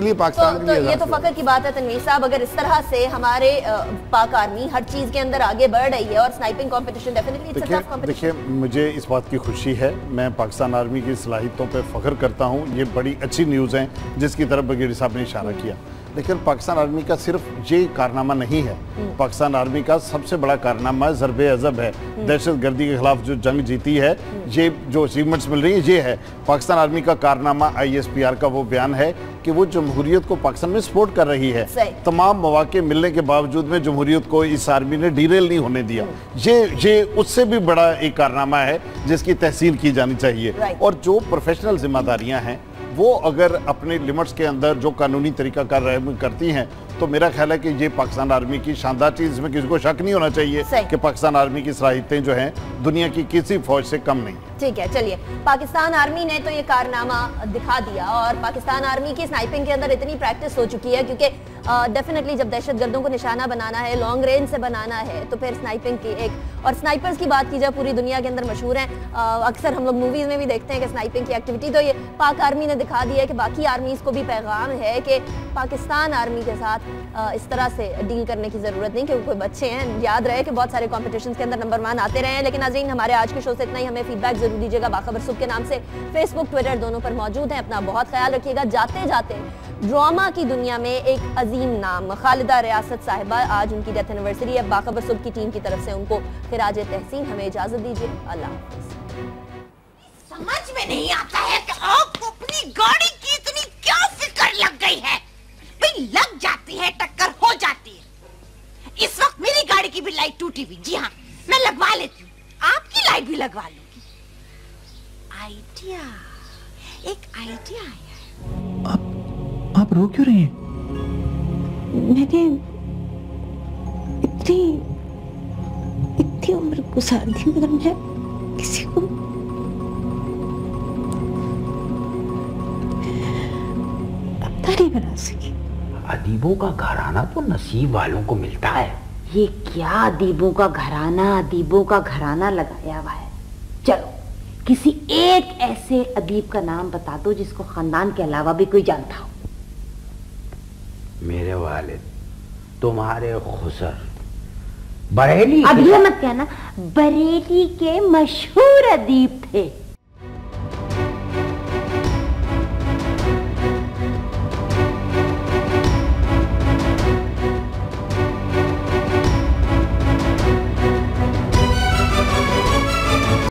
इसलिए पाकिस्तान तो, के तो लिए ये तो फख्र की बात है तनवीर साहब, अगर इस तरह से हमारे पाक आर्मी हर चीज के अंदर आगे बढ़ रही है और sniping competition definitely it's a tough competition. देखिए, मुझे इस बात की खुशी है, मैं पाकिस्तान आर्मी की सलाहियतों पे फख्र करता हूँ, ये बड़ी अच्छी न्यूज़ है जिसकी तरफ ब्रिगेडियर साहब ने इशारा किया। लेकिन पाकिस्तान आर्मी का सिर्फ ये कारनामा नहीं है, पाकिस्तान आर्मी का सबसे बड़ा कारनामा ज़रबे अज़ब है, दहशत गर्दी के खिलाफ जो जंग जीती है, ये जो अचीवमेंट्स मिल रही है ये है पाकिस्तान आर्मी का कारनामा। आई एस पी आर का वो बयान है कि वो जमहूरियत को पाकिस्तान में सपोर्ट कर रही है, तमाम मौके मिलने के बावजूद में जमहूरियत को इस आर्मी ने डीरेल नहीं होने दिया। ये ये उससे भी बड़ा एक कारनामा है जिसकी तहसीन की जानी चाहिए। और जो प्रोफेशनल जिम्मेदारियां हैं वो अगर अपने लिमिट्स के अंदर जो कानूनी तरीका कर रहे करती हैं तो मेरा ख्याल है कि ये पाकिस्तान आर्मी की शानदार चीज़, इसमें किसी को शक नहीं होना चाहिए कि पाकिस्तान आर्मी की सलाहियतें जो हैं दुनिया की किसी फौज से कम नहीं। ठीक है, चलिए, पाकिस्तान आर्मी ने तो ये कारनामा दिखा दिया और पाकिस्तान आर्मी की स्नाइपिंग के अंदर इतनी प्रैक्टिस हो चुकी है क्योंकि डेफिनेटली जब दहशतगर्दों को निशाना बनाना है, लॉन्ग रेंज से बनाना है, तो फिर स्नाइपिंग की एक और स्नाइपर्स की बात की जाए पूरी दुनिया के अंदर मशहूर हैं, अक्सर हम लोग मूवीज़ में भी देखते हैं कि स्नाइपिंग की एक्टिविटी, तो ये पाक आर्मी ने दिखा दिया है कि बाकी आर्मीज़ को भी पैगाम है कि पाकिस्तान आर्मी के साथ इस तरह से डील करने की ज़रूरत नहीं, क्योंकि कोई बच्चे हैं। याद रहे कि बहुत सारे कॉम्पिटिशन के अंदर नंबर वन आते रहे हैं। लेकिन नाज़रीन, हमारे आज के शो से इतना ही। हमें फीडबैक जरूर दीजिएगा। बाखबर सुबह के नाम से फेसबुक, ट्विटर दोनों पर मौजूद हैं। अपना बहुत ख्याल रखिएगा। जाते जाते ड्रामा की दुनिया में एक अजीम नाम खालिदा रियासत साहिबा, आज उनकी डेथ एनिवर्सरी है। बाखबर सुबह की टीम की तरफ से उनको खिराज तहसीन। हमें इजाजत दीजिए। अल्लाह हाफ़िज़। समझ में नहीं आता है कि आपको अपनी गाड़ी की इतनी क्या फिक्र लग गई है। भाई लग जाती है, टक्कर हो जाती है। इस वक्त मेरी गाड़ी की भी लाइट टूटी हुई, जी हाँ, मैं लगवा लेती हूँ, आपकी लाइट भी लगवा लूंगी। आइडिया, एक आइडिया आया है। आप आप रो क्यों रही हैं? मैंने इतनी इतनी उम्र गुजार दी मगर मैं किसी को अपना नहीं बना सकी। अदीबों का घराना तो नसीब वालों को मिलता है। ये क्या अदीबों का घराना अदीबों का घराना लगाया हुआ है। चलो किसी एक ऐसे अदीब का नाम बता दो जिसको खानदान के अलावा भी कोई जानता हो। मेरे वालिद तुम्हारे खुसर बरेली, अब ये मत कहना बरेली के मशहूर अदीब थे।